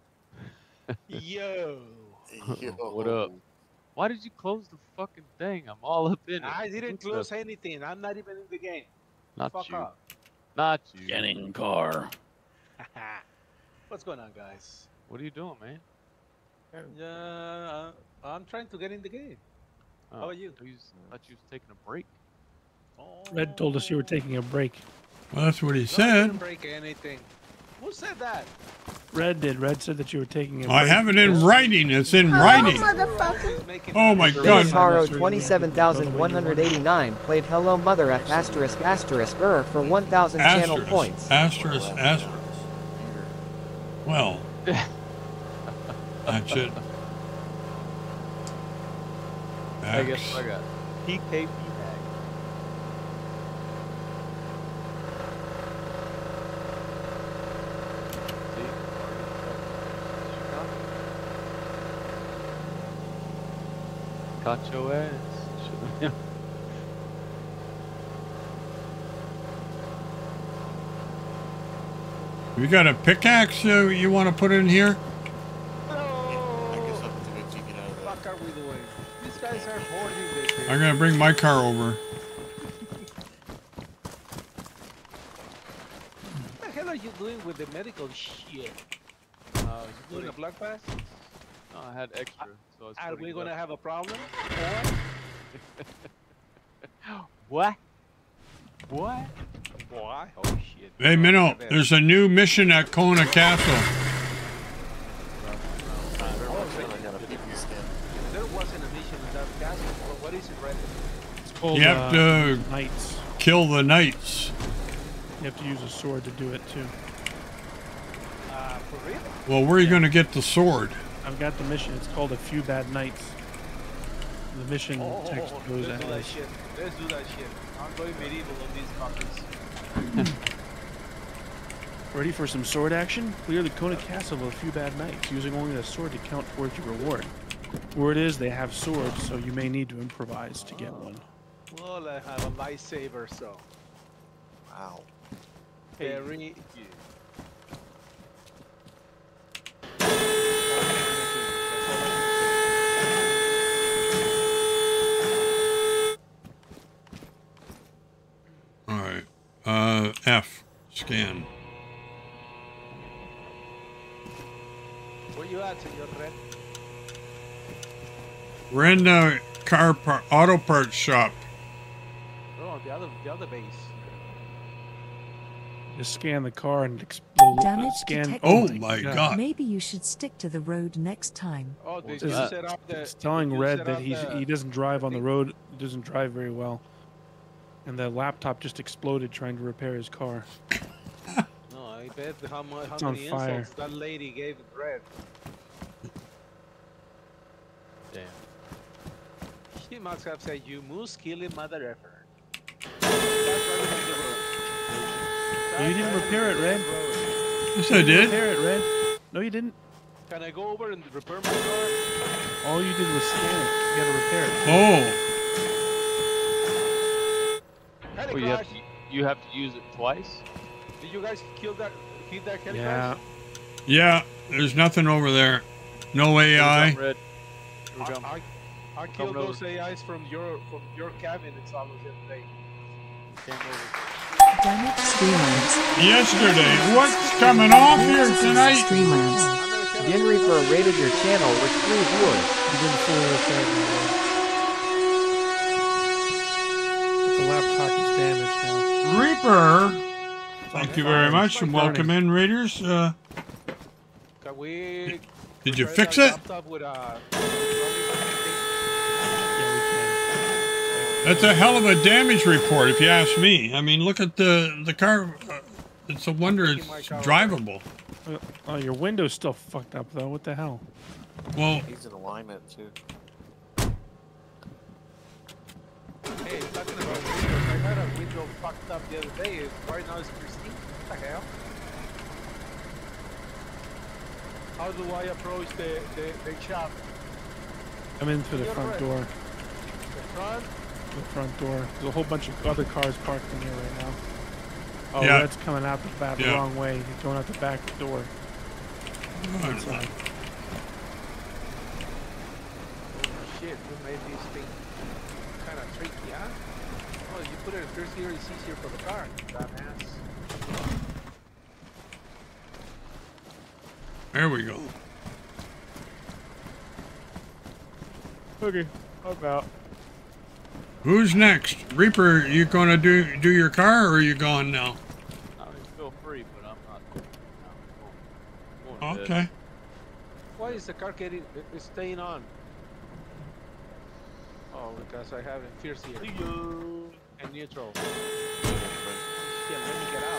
Yo, Yo. What up? Why did you close the fucking thing? I'm all up in it. I didn't What the- close anything. I'm not even in the game. Not Fuck you. up. Not you. Get in car. What's going on, guys? What are you doing, man? Uh, uh, I'm trying to get in the game. Oh, How are you? I was- thought you was taking a break. Red told us you were taking a break. Well, that's what he No, I said. didn't break anything. Who said that? Red did. Red said that you were taking a I break. have it in writing. It's in writing. Who's making Oh my that? God. Taro twenty-seven thousand one hundred eighty-nine played Hello Mother F asterisk asterisk er for one thousand channel Asterisk. points. Asterisk. Asterisk. Well. That's it. I guess X. what I got. P K P bag. See? Caught your ass. Should've- You got a pickaxe uh, you want to put in here? I guess I'm gonna take it out of What the fuck are we doing? These guys are hoarding this thing. I'm gonna bring my car over. What the hell are you doing with the medical shit? Uh, You doing a blood pass? no, I had extra, so I was Are putting we it gonna up. have a problem? What? What? Why? Oh shit. Hey, Minnow, there's a new mission at Kona Castle. I got a pee pee skin. There wasn't a mission in that castle. What- What is it, Red? It's called, You have uh, to Knights. kill the knights. You have to use a sword to do it too. Uh, for real? Well, where are you going to get the sword? I've got the mission. It's called A Few Bad Nights. The mission text goes let's at do that like, shit. Let's do that shit. I'm going medieval on these copies. ready for some sword action? Clear the Kona Castle of A Few Bad Nights, using only the sword to count towards your reward. Word is they have swords, so you may need to improvise to get one. Well, I have a lightsaber, so Wow. very. All right. Uh, F. Scan. Where you at, Senor Red? We're in the car par- auto parts shop. Oh, the other, the other base. Just scan the car and explode. Damage Scan. detected. Oh my Yeah. god. Maybe you should stick to the road next time. Oh, did It's, you it's set up the? telling did you Red set that up he's the- he doesn't drive on the thing? road. He doesn't drive very well. And the laptop just exploded trying to repair his car. No, I bet how, mu- how It's on many fire. insults that lady gave Red. Damn. She must have said, "You moose killing mother effer." You didn't repair it, Red. Yes, I did. Repair it, Red. No, you didn't. Can I go over and repair my car? All you did was scan it. You gotta repair it. Oh, Heli Well, you have crash. to, you have to use it twice. Did you guys kill that? Hit that heli Yeah. crash? yeah. There's nothing over there. No A I. Here we come, Red. Here we I, come. I, I killed Coming those A Is from your from your cabin in San Jose today. Came over. Damage Streamlabs. Yesterday. What's coming off here tonight? Streamlabs. Yen Reaper rated your channel with three viewers. You didn't fully repair it, Red. The laptop is damaged now. Reaper. It's Thank on you fire. very It's much like and welcome burning. in, Raiders. Uh, Can we? did you repair fix that it? laptop with a? Yeah, we can. That's a hell of a damage report, if you ask me. I mean, look at the the car. Uh, it's a wonder it's drivable. Uh, Oh, your window's still fucked up though. What the hell? Well, He's in alignment too. Hey, talking about windows, I got a window fucked up the other day. Right now it's pristine. What the hell? How do I approach the the, the shop? Come in through the You're front right. door. The front? The front door. There's a whole bunch of other cars parked in here right now. Oh, Yeah. Red's coming out the back the Yeah. wrong way. He's going out the back door. Inside. Shit, you made this thing kind of tricky, huh? Oh, you put it in first gear, it's easier for the car. Dumbass. there we go. Okay, I'm out. Who's next? Reaper, you gonna do do your car or are you gone now? I mean, feel free, but I'm not. I'm going, I'm going to bed. Okay. Why is the car getting it- it's staying on? Oh, because I have it in first gear and neutral. Shit, let me get out.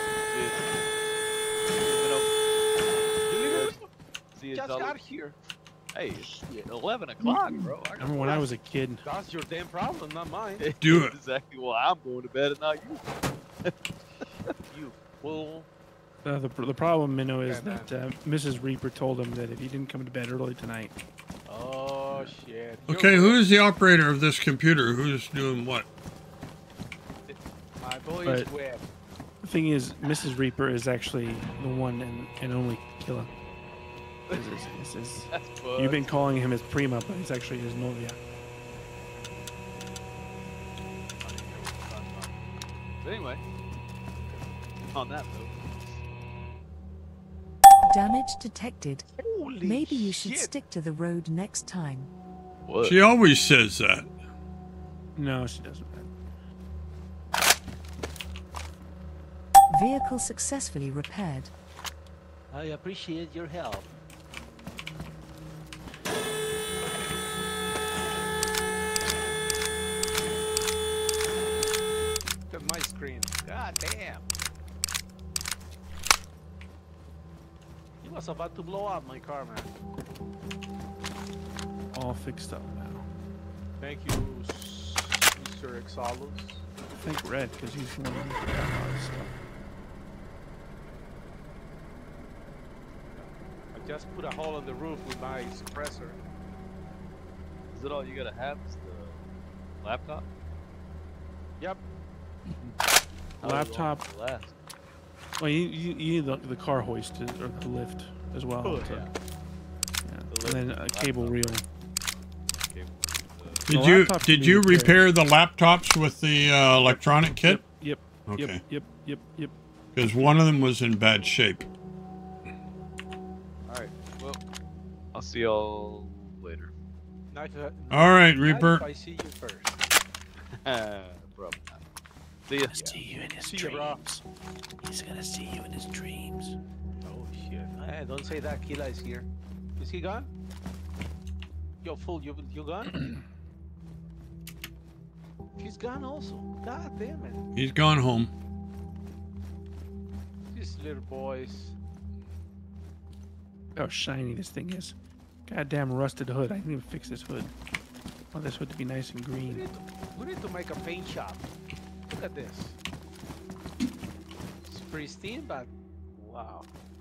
You leave it? See, it's Just all- got here. Hey, it's eleven o'clock, bro. I Remember when I was a kid? That's your damn problem, not mine. Do it. Exactly why I'm going to bed and not you. You fool. Uh, the, the problem, Minnow, is Okay, man. that uh, Missus Reaper told him that if he didn't come to bed early tonight, Oh shit. Okay, You're- who's the operator of this computer? Who's doing what? My boy But- is wet. the thing is, Missus Reaper is actually the one and, and only killer. This is, this is, That's you've been calling him his prima, but it's actually his novia. But anyway, on that note, Damage detected. Holy Maybe you should shit. stick to the road next time. what? She always says that. No, she doesn't. Vehicle successfully repaired. I appreciate your help. Look at my screen. God damn. He was about to blow up my car, man. All fixed up now. Thank you, s- Mister Exalus. Thank Red, because he's the one who got a lot of stuff. I just put a hole in the roof with my suppressor. Is it all you gotta have? Is the laptop? Yep. How long Laptop. will it last? Well, you, you, you need the, the car hoist to, or the lift as well. Oh, to- yeah. yeah. The And then lift, a the cable laptop. reel. Okay. Uh, Did The you laptop can did be you repaired. repair the laptops with the uh, electronic kit? Yep. Okay. Yep. Yep. Yep. Yep. Because one of them was in bad shape. Alright, well, I'll see y'all later. Not if, All right, not Reaper. if I see you first. Probably not. See ya. See you in his See ya, bro. dreams. He's gonna see you in his dreams. Oh shit. Hey, don't say that. Kila is here. Is he gone? Yo, fool, you you gone? He's gone also. God damn it. He's gone home. These little boys. Look how shiny this thing is. Goddamn rusted hood. I didn't even fix this hood. I want this hood to be nice and We green. need, to, we need to make a paint shop. Look at this. It's pristine, but wow.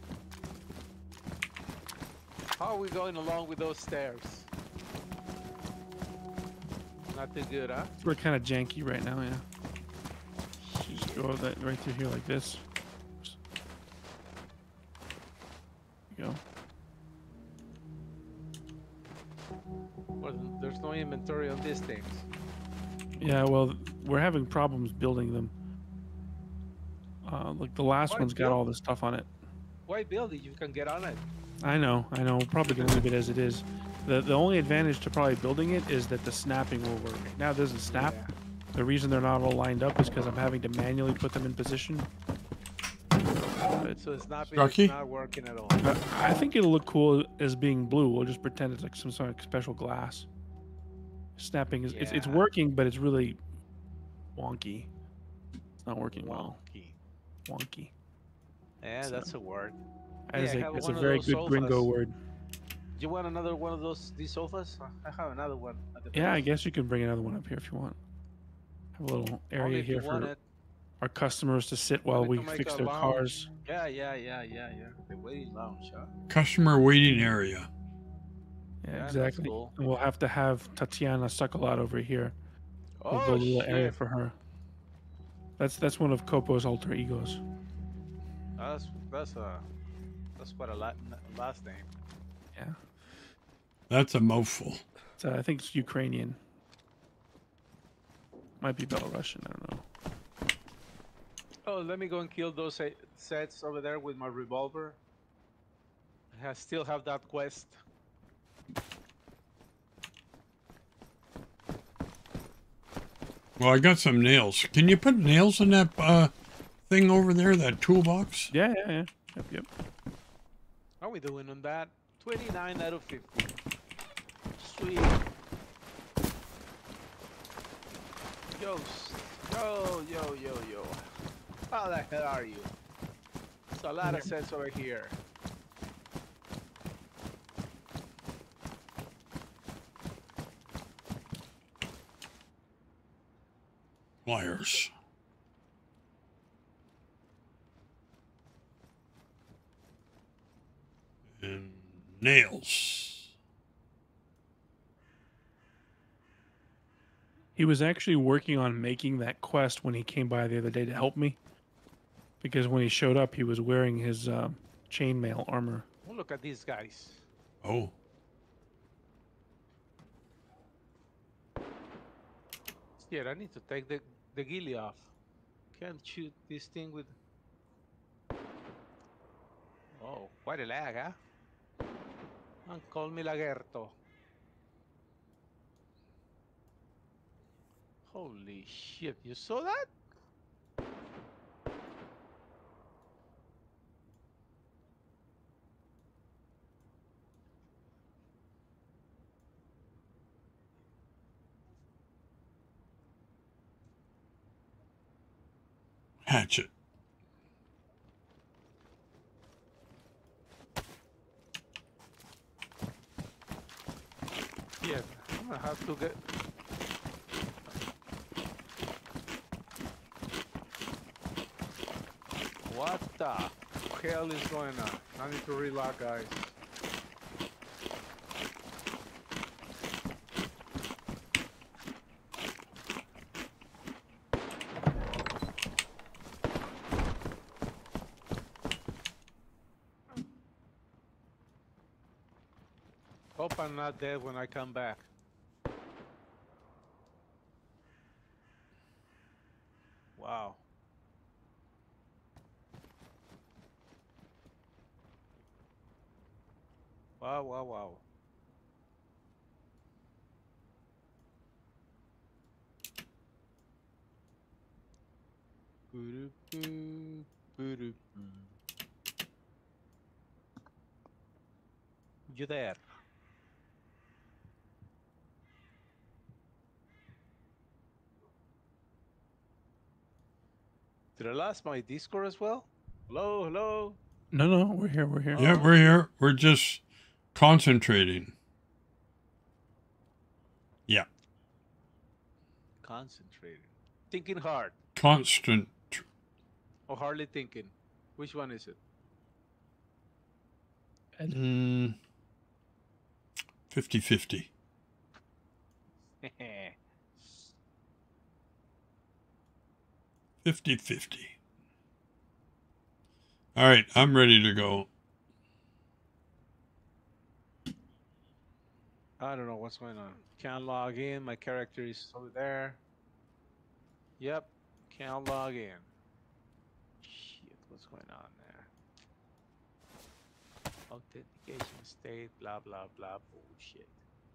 How are we going along with those stairs? Not too good, huh? We're kind of janky right now, yeah. Just go that right through here like this. There you go. Well, there's no inventory on these things. Yeah, well, we're having problems building them. Uh, like the last Why one's got build- all this stuff on it. Why build it? You can get on it. I know, I know. We're probably gonna leave it as it is. The the only advantage to probably building it is that the snapping will work. Now it doesn't snap. Yeah. The reason they're not all lined up is because I'm having to manually put them in position. But So it's not, Sparky? it's not working at all. I I think it'll look cool as being blue. We'll just pretend it's like some sort of special glass. Snapping is it's, it's Yeah. working, but it's really wonky. It's not working well. Wonky. Wonky. Yeah, So- that's a word. That is Yeah, I a, have it's a one of very those good gringo sofas. word. You want another one of those these sofas? I have another one. At the Yeah, I back. guess you can bring another one up here if you want. Have a little Only area if you here want for it. our customers to sit while Only we to make fix a their lounge. cars. Yeah, yeah, yeah, yeah, yeah. The waiting lounge, huh? Customer waiting area. Yeah, Yeah, that's exactly. cool. And we'll have to have Tatiana suckle out over here. We'll Oh build a little shit! area for her. That's that's one of Copo's alter egos. That's that's a that's quite a lot last name. Yeah. That's a mouthful. So I think it's Ukrainian. Might be Belarusian, I don't know. Oh, let me go and kill those eh, sets over there with my revolver. I still have that quest. Well, I got some nails. Can you put nails in that uh, thing over there, that toolbox? Yeah, yeah, yeah. Yep, yep. How are we doing on that? twenty-nine out of fifty. Sweet. Yo, s- yo, yo, yo, yo. How the hell are you? There's a lot of sets over here. Pliers. And nails. He was actually working on making that quest when he came by the other day to help me. Because when he showed up, he was wearing his uh, chainmail armor. Oh, look at these guys. Oh. Here, I need to take the, the ghillie off. Can't shoot this thing with... Oh, quite a lag, huh? And call me Lagerto. Holy shit, you saw that? Hatchet. Yeah, I'm gonna have to get... What the hell is going on? I need to relock, guys. Hope I'm not dead when I come back. Wow. Wow, wow, wow. Boo-doo-boo, boo-doo-boo. You there? Did I lost my Discord as well? Hello, hello. No, no, we're here. We're here. Yeah, we're here. We're just concentrating. Yeah. Concentrating. Thinking hard. Constant. Or hardly thinking. Which one is it? Mm, fifty fifty. fifty fifty. All right, I'm ready to go. I don't know what's going on. Can't log in. My character is over there. Yep. Can't log in. Shit, what's going on there? Authentication state, blah, blah, blah, bullshit.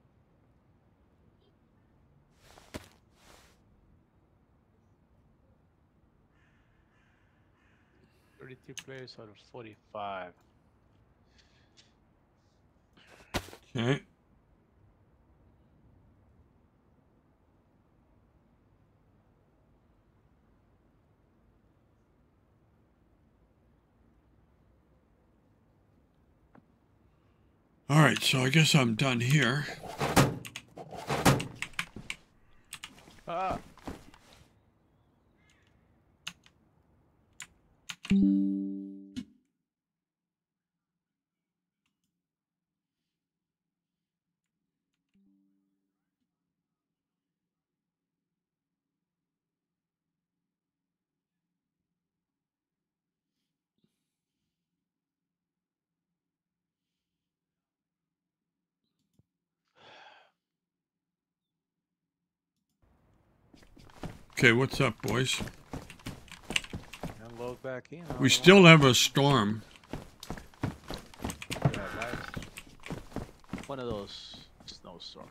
thirty-two players out of forty-five. Okay. All right, so I guess I'm done here. Ah. Okay, what's up, boys? And log back in. We still have a storm. Yeah, that's one of those snowstorms.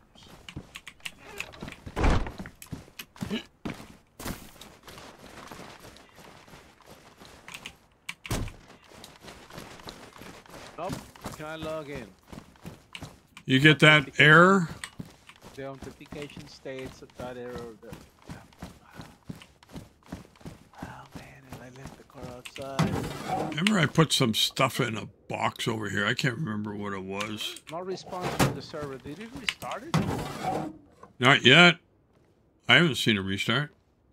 Nope. Can I log in? You get that error? The authentication states that error. That... Oh man, and I left the car outside. Remember I put some stuff in a box over here. I can't remember what it was. No response from the server. Did it restart it? Not yet. I haven't seen a restart.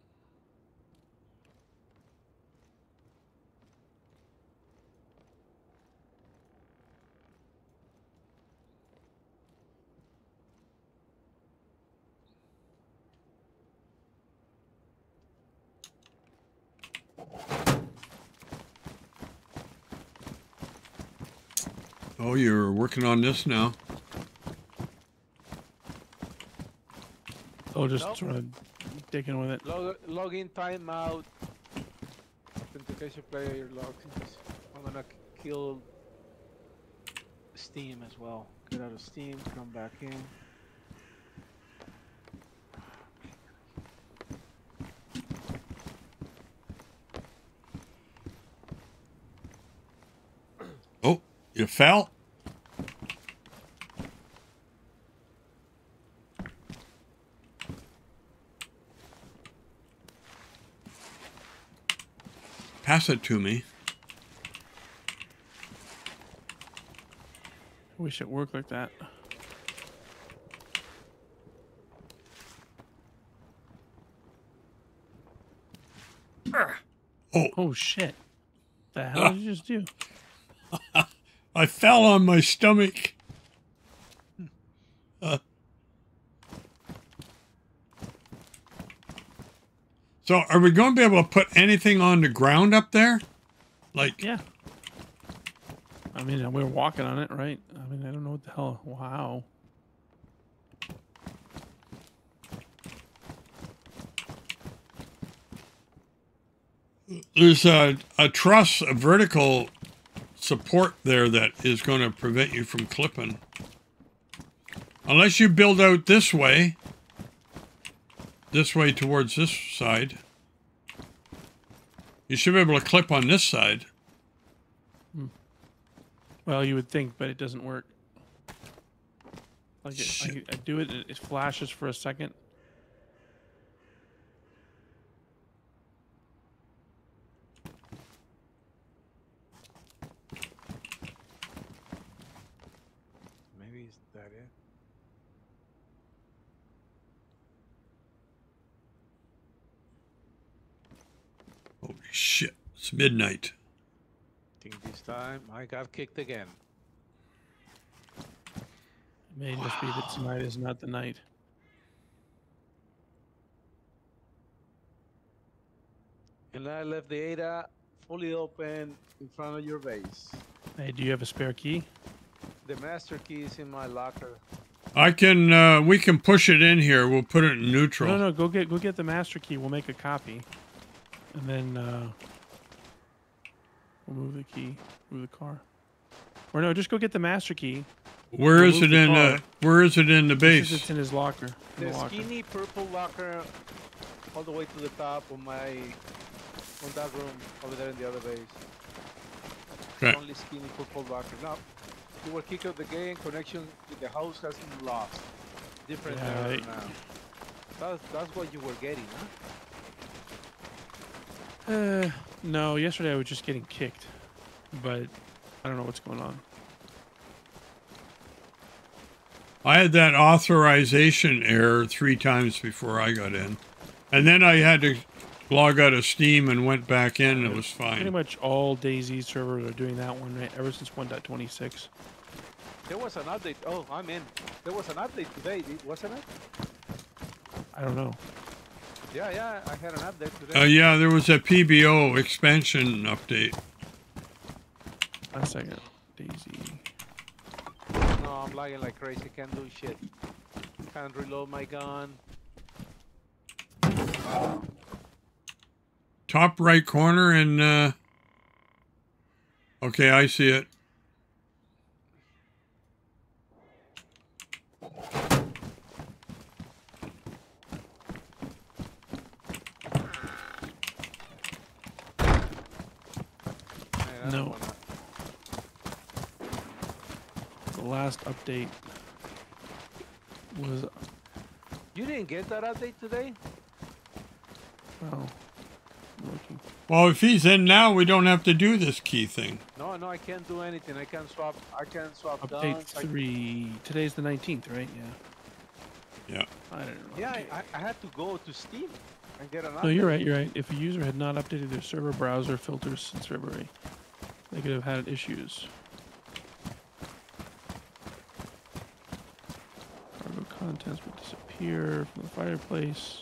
Oh, you're working on this now. Oh, just Nope. sort of digging with it. Log login timeout. Authentication player, you're logged in. I'm gonna kill Steam as well. Get out of Steam, come back in. Oh, you fell? Pass it to me. I wish it worked like that. Oh, Oh shit! The hell did you just do? I fell on my stomach. Uh, so are we going to be able to put anything on the ground up there? Like, Yeah. I mean, we were walking on it, right? I mean, I don't know what the hell. Wow. there's a, a truss, a vertical support there that is going to prevent you from clipping. Unless you build out this way. This way towards this side. You should be able to clip on this side. Hmm. Well, you would think, but it doesn't work. Like it, I, I do it, it flashes for a second. Maybe is that it? Holy shit! It's midnight. I think this time I got kicked again. It may just be that tonight is not the night. And I left the A D A fully open in front of your base. Hey, do you have a spare key? The master key is in my locker. I can. Uh, we can push it in here. We'll put it in neutral. No, no, go get go get the master key. We'll make a copy, and then uh, we'll move the key, move the car. Or no, just go get the master key. Where we'll is it the in? car. Uh, where is it in the base? It's in his locker. In The the locker. skinny purple locker all the way to the top of my on that room over there in the other base. Okay. Only skinny purple locker. Now, you were kicked out of the game. Connection with the house has been lost. Different Yeah, error right. now. That's that's what you were getting, huh? Uh, no, yesterday I was just getting kicked, but I don't know what's going on. I had that authorization error three times before I got in. And then I had to log out of Steam and went back in and it was Pretty fine. much all DayZ servers are doing that one right ever since one point twenty-six. There was an update. Oh, I'm in. There was an update today, dude, wasn't it? I don't know. Yeah, yeah, I had an update today. Uh, yeah, there was a P B O expansion update. One second. DayZ. No, I'm lagging like crazy. Can't do shit. Can't reload my gun. Top right corner and... Uh, okay, I see it. Man, I don't No. wanna- The last update was, You didn't get that update today? well, I'm looking. Well, if he's in now, we don't have to do this key thing. No, no, I can't do anything. I can't swap. I can't swap Update guns. I- three. Today's the nineteenth, right? Yeah. Yeah. I don't know. Yeah, I, I had to go to Steam and get an update. No, you're right. You're right. If a user had not updated their server browser filters since February, they could have had issues. Cargo contents would disappear from the fireplace.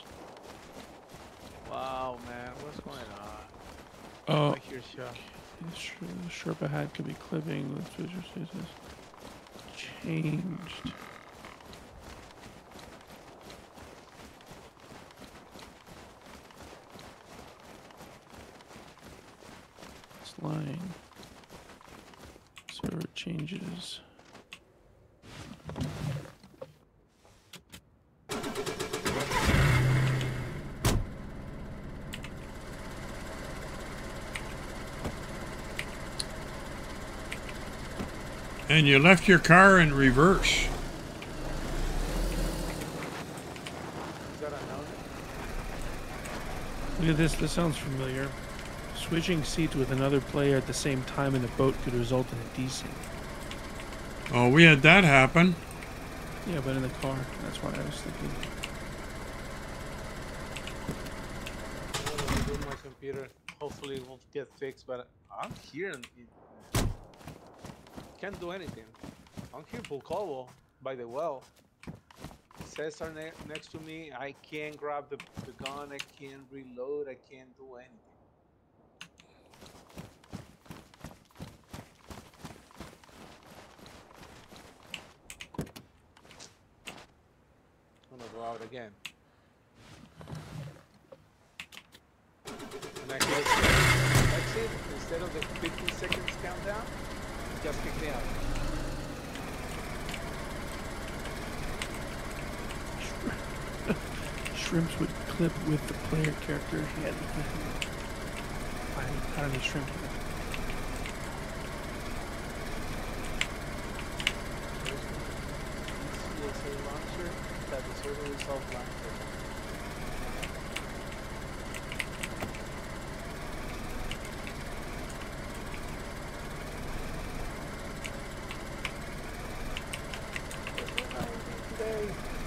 Wow, man, what's going on? Oh, I hear shot. the Sh- the Sherpa hat could be clipping. The Twitter says changed. Line. Server changes. And you left your car in reverse. Is that a no? Look at this. This sounds familiar. Switching seats with another player at the same time in a boat could result in a desync. Oh, we had that happen. Yeah, but in the car. That's why I was thinking. What do I do with my computer? Hopefully it won't get fixed, but I'm here and it can't do anything. I'm here in Pulkovo by the well. Cesar ne next to me. I can't grab the, the gun. I can't reload. I can't do anything. I'm gonna go out again. And I hit exit instead of the fifteen seconds countdown. It just kicked me out. Shrimps would clip with the player character he had. I don't need shrimp. C S A launcher that the server is offline. Today.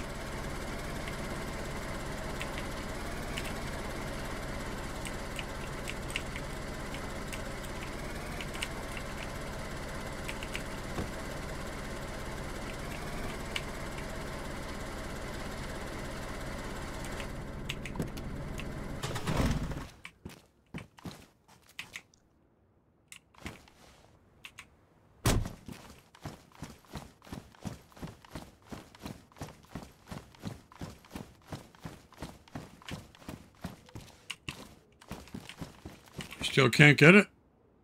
Still can't get it?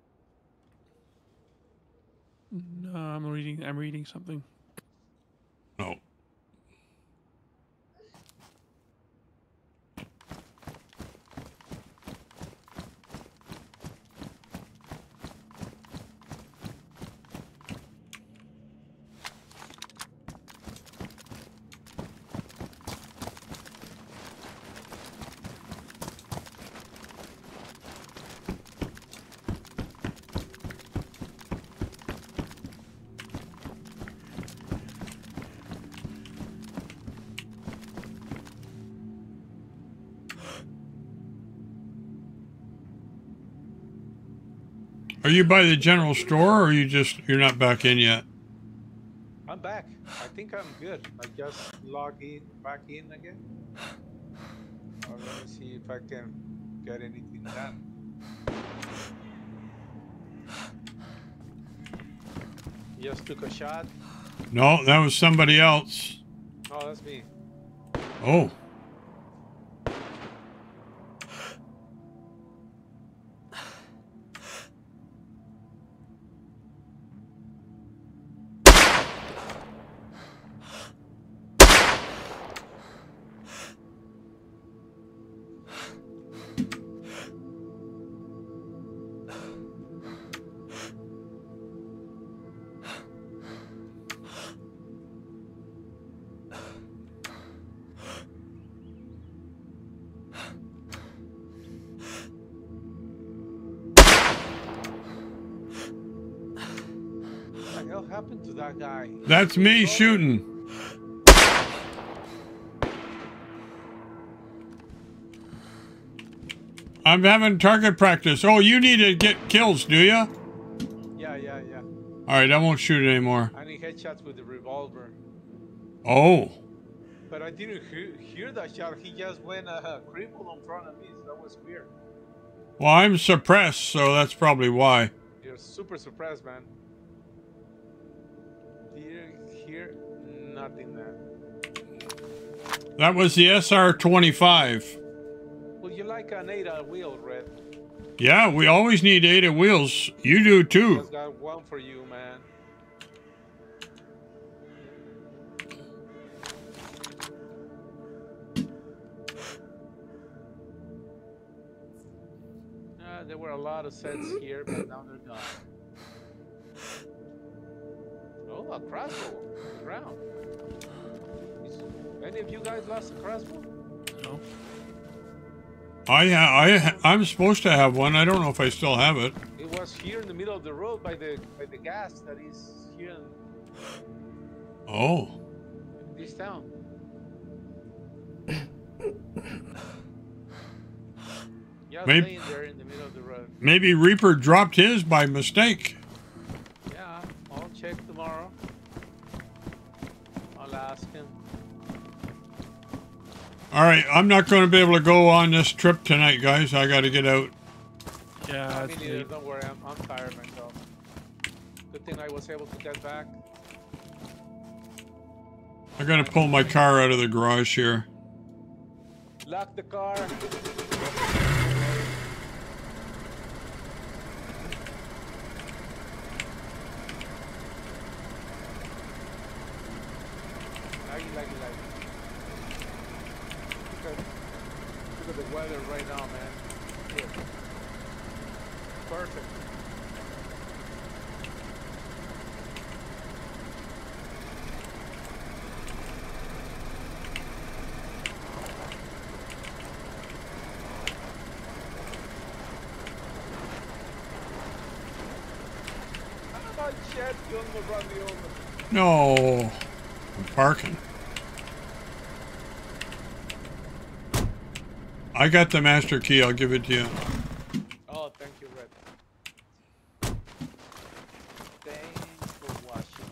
No, I'm reading. I'm reading something. Oh. Are you by the general store, or are you just, you're not back in yet? I'm back. I think I'm good. I just log in, back in again. Uh, let me see if I can get anything done. Just took a shot. No, that was somebody else. Oh, that's me. Oh. What the hell happened to that guy? That's me shooting. I'm having target practice. Oh, you need to get kills, do you? Yeah, yeah, yeah. All right, I won't shoot anymore. I need headshots with the revolver. Oh. But I didn't he hear that shot. He just went uh, crippled in front of me. So that was weird. Well, I'm suppressed, so that's probably why. You're super suppressed, man. Did you hear nothing, man? That was the S R twenty-five. Well, you like an eight uh, wheel, Red. Yeah, we always need eight of wheels. You do too. Just got one for you, man. Uh, there were a lot of sets here, but now they're gone. Oh, a crossbow on the ground. Is any of you guys lost a crossbow? No. I, I, I'm supposed to have one. I don't know if I still have it. It was here in the middle of the road by the by the gas that is here in Oh. this town. Yeah, Maybe- laying there in the middle of the road. Maybe Reaper dropped his by mistake. Yeah, I'll check tomorrow. I'll ask him. All right, I'm not going to be able to go on this trip tonight, guys. I got to get out. Yeah, No, me it's neither. late. Don't worry, I'm, I'm tired myself. Good thing I was able to get back. I got to pull my car out of the garage here. Lock the car. Laggy, laggy, laggy. Look at, look at the weather right now, man. Here. perfect. Oh shit, you almost run me over. No, I'm parking. I got the master key. I'll give it to you. Oh, thank you, Red. Thanks for watching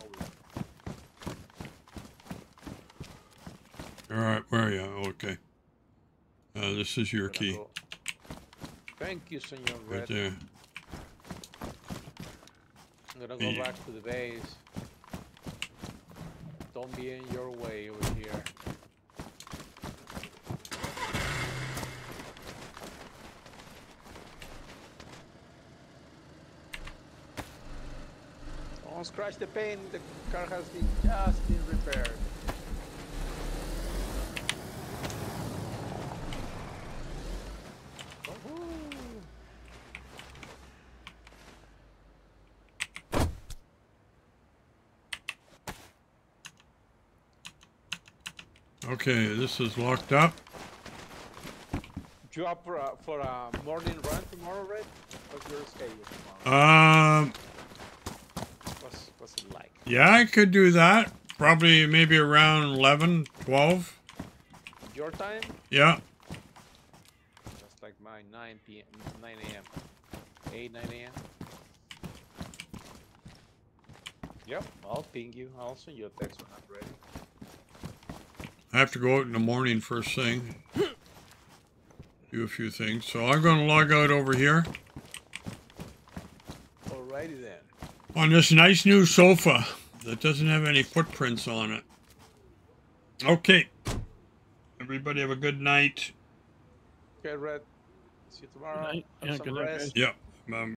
over. All right, where are you? Okay. Uh, this is your Gonna key. go. Thank you, Senor Right Red. there. I'm gonna go Yeah. back to the base. Don't be in your way over here. Don't scratch the paint. The car has been just been repaired. Woohoo! Okay, this is locked up. You up for a, for a morning run tomorrow, Red? What's your schedule tomorrow? Um, What's, what's it like? yeah, I could do that. Probably maybe around eleven, twelve. Your time? Yeah. That's like my nine p m nine a m eight, nine a m Yep, I'll ping you. I'll send you a text when I'm ready. I have to go out in the morning first thing. Do a few things. So I'm going to log out over here. Alrighty then. On this nice new sofa that doesn't have any footprints on it. Okay. Everybody have a good night. Okay, Red. See you tomorrow. Good night. Have Yeah, some good night, rest. guys. Yep. Um,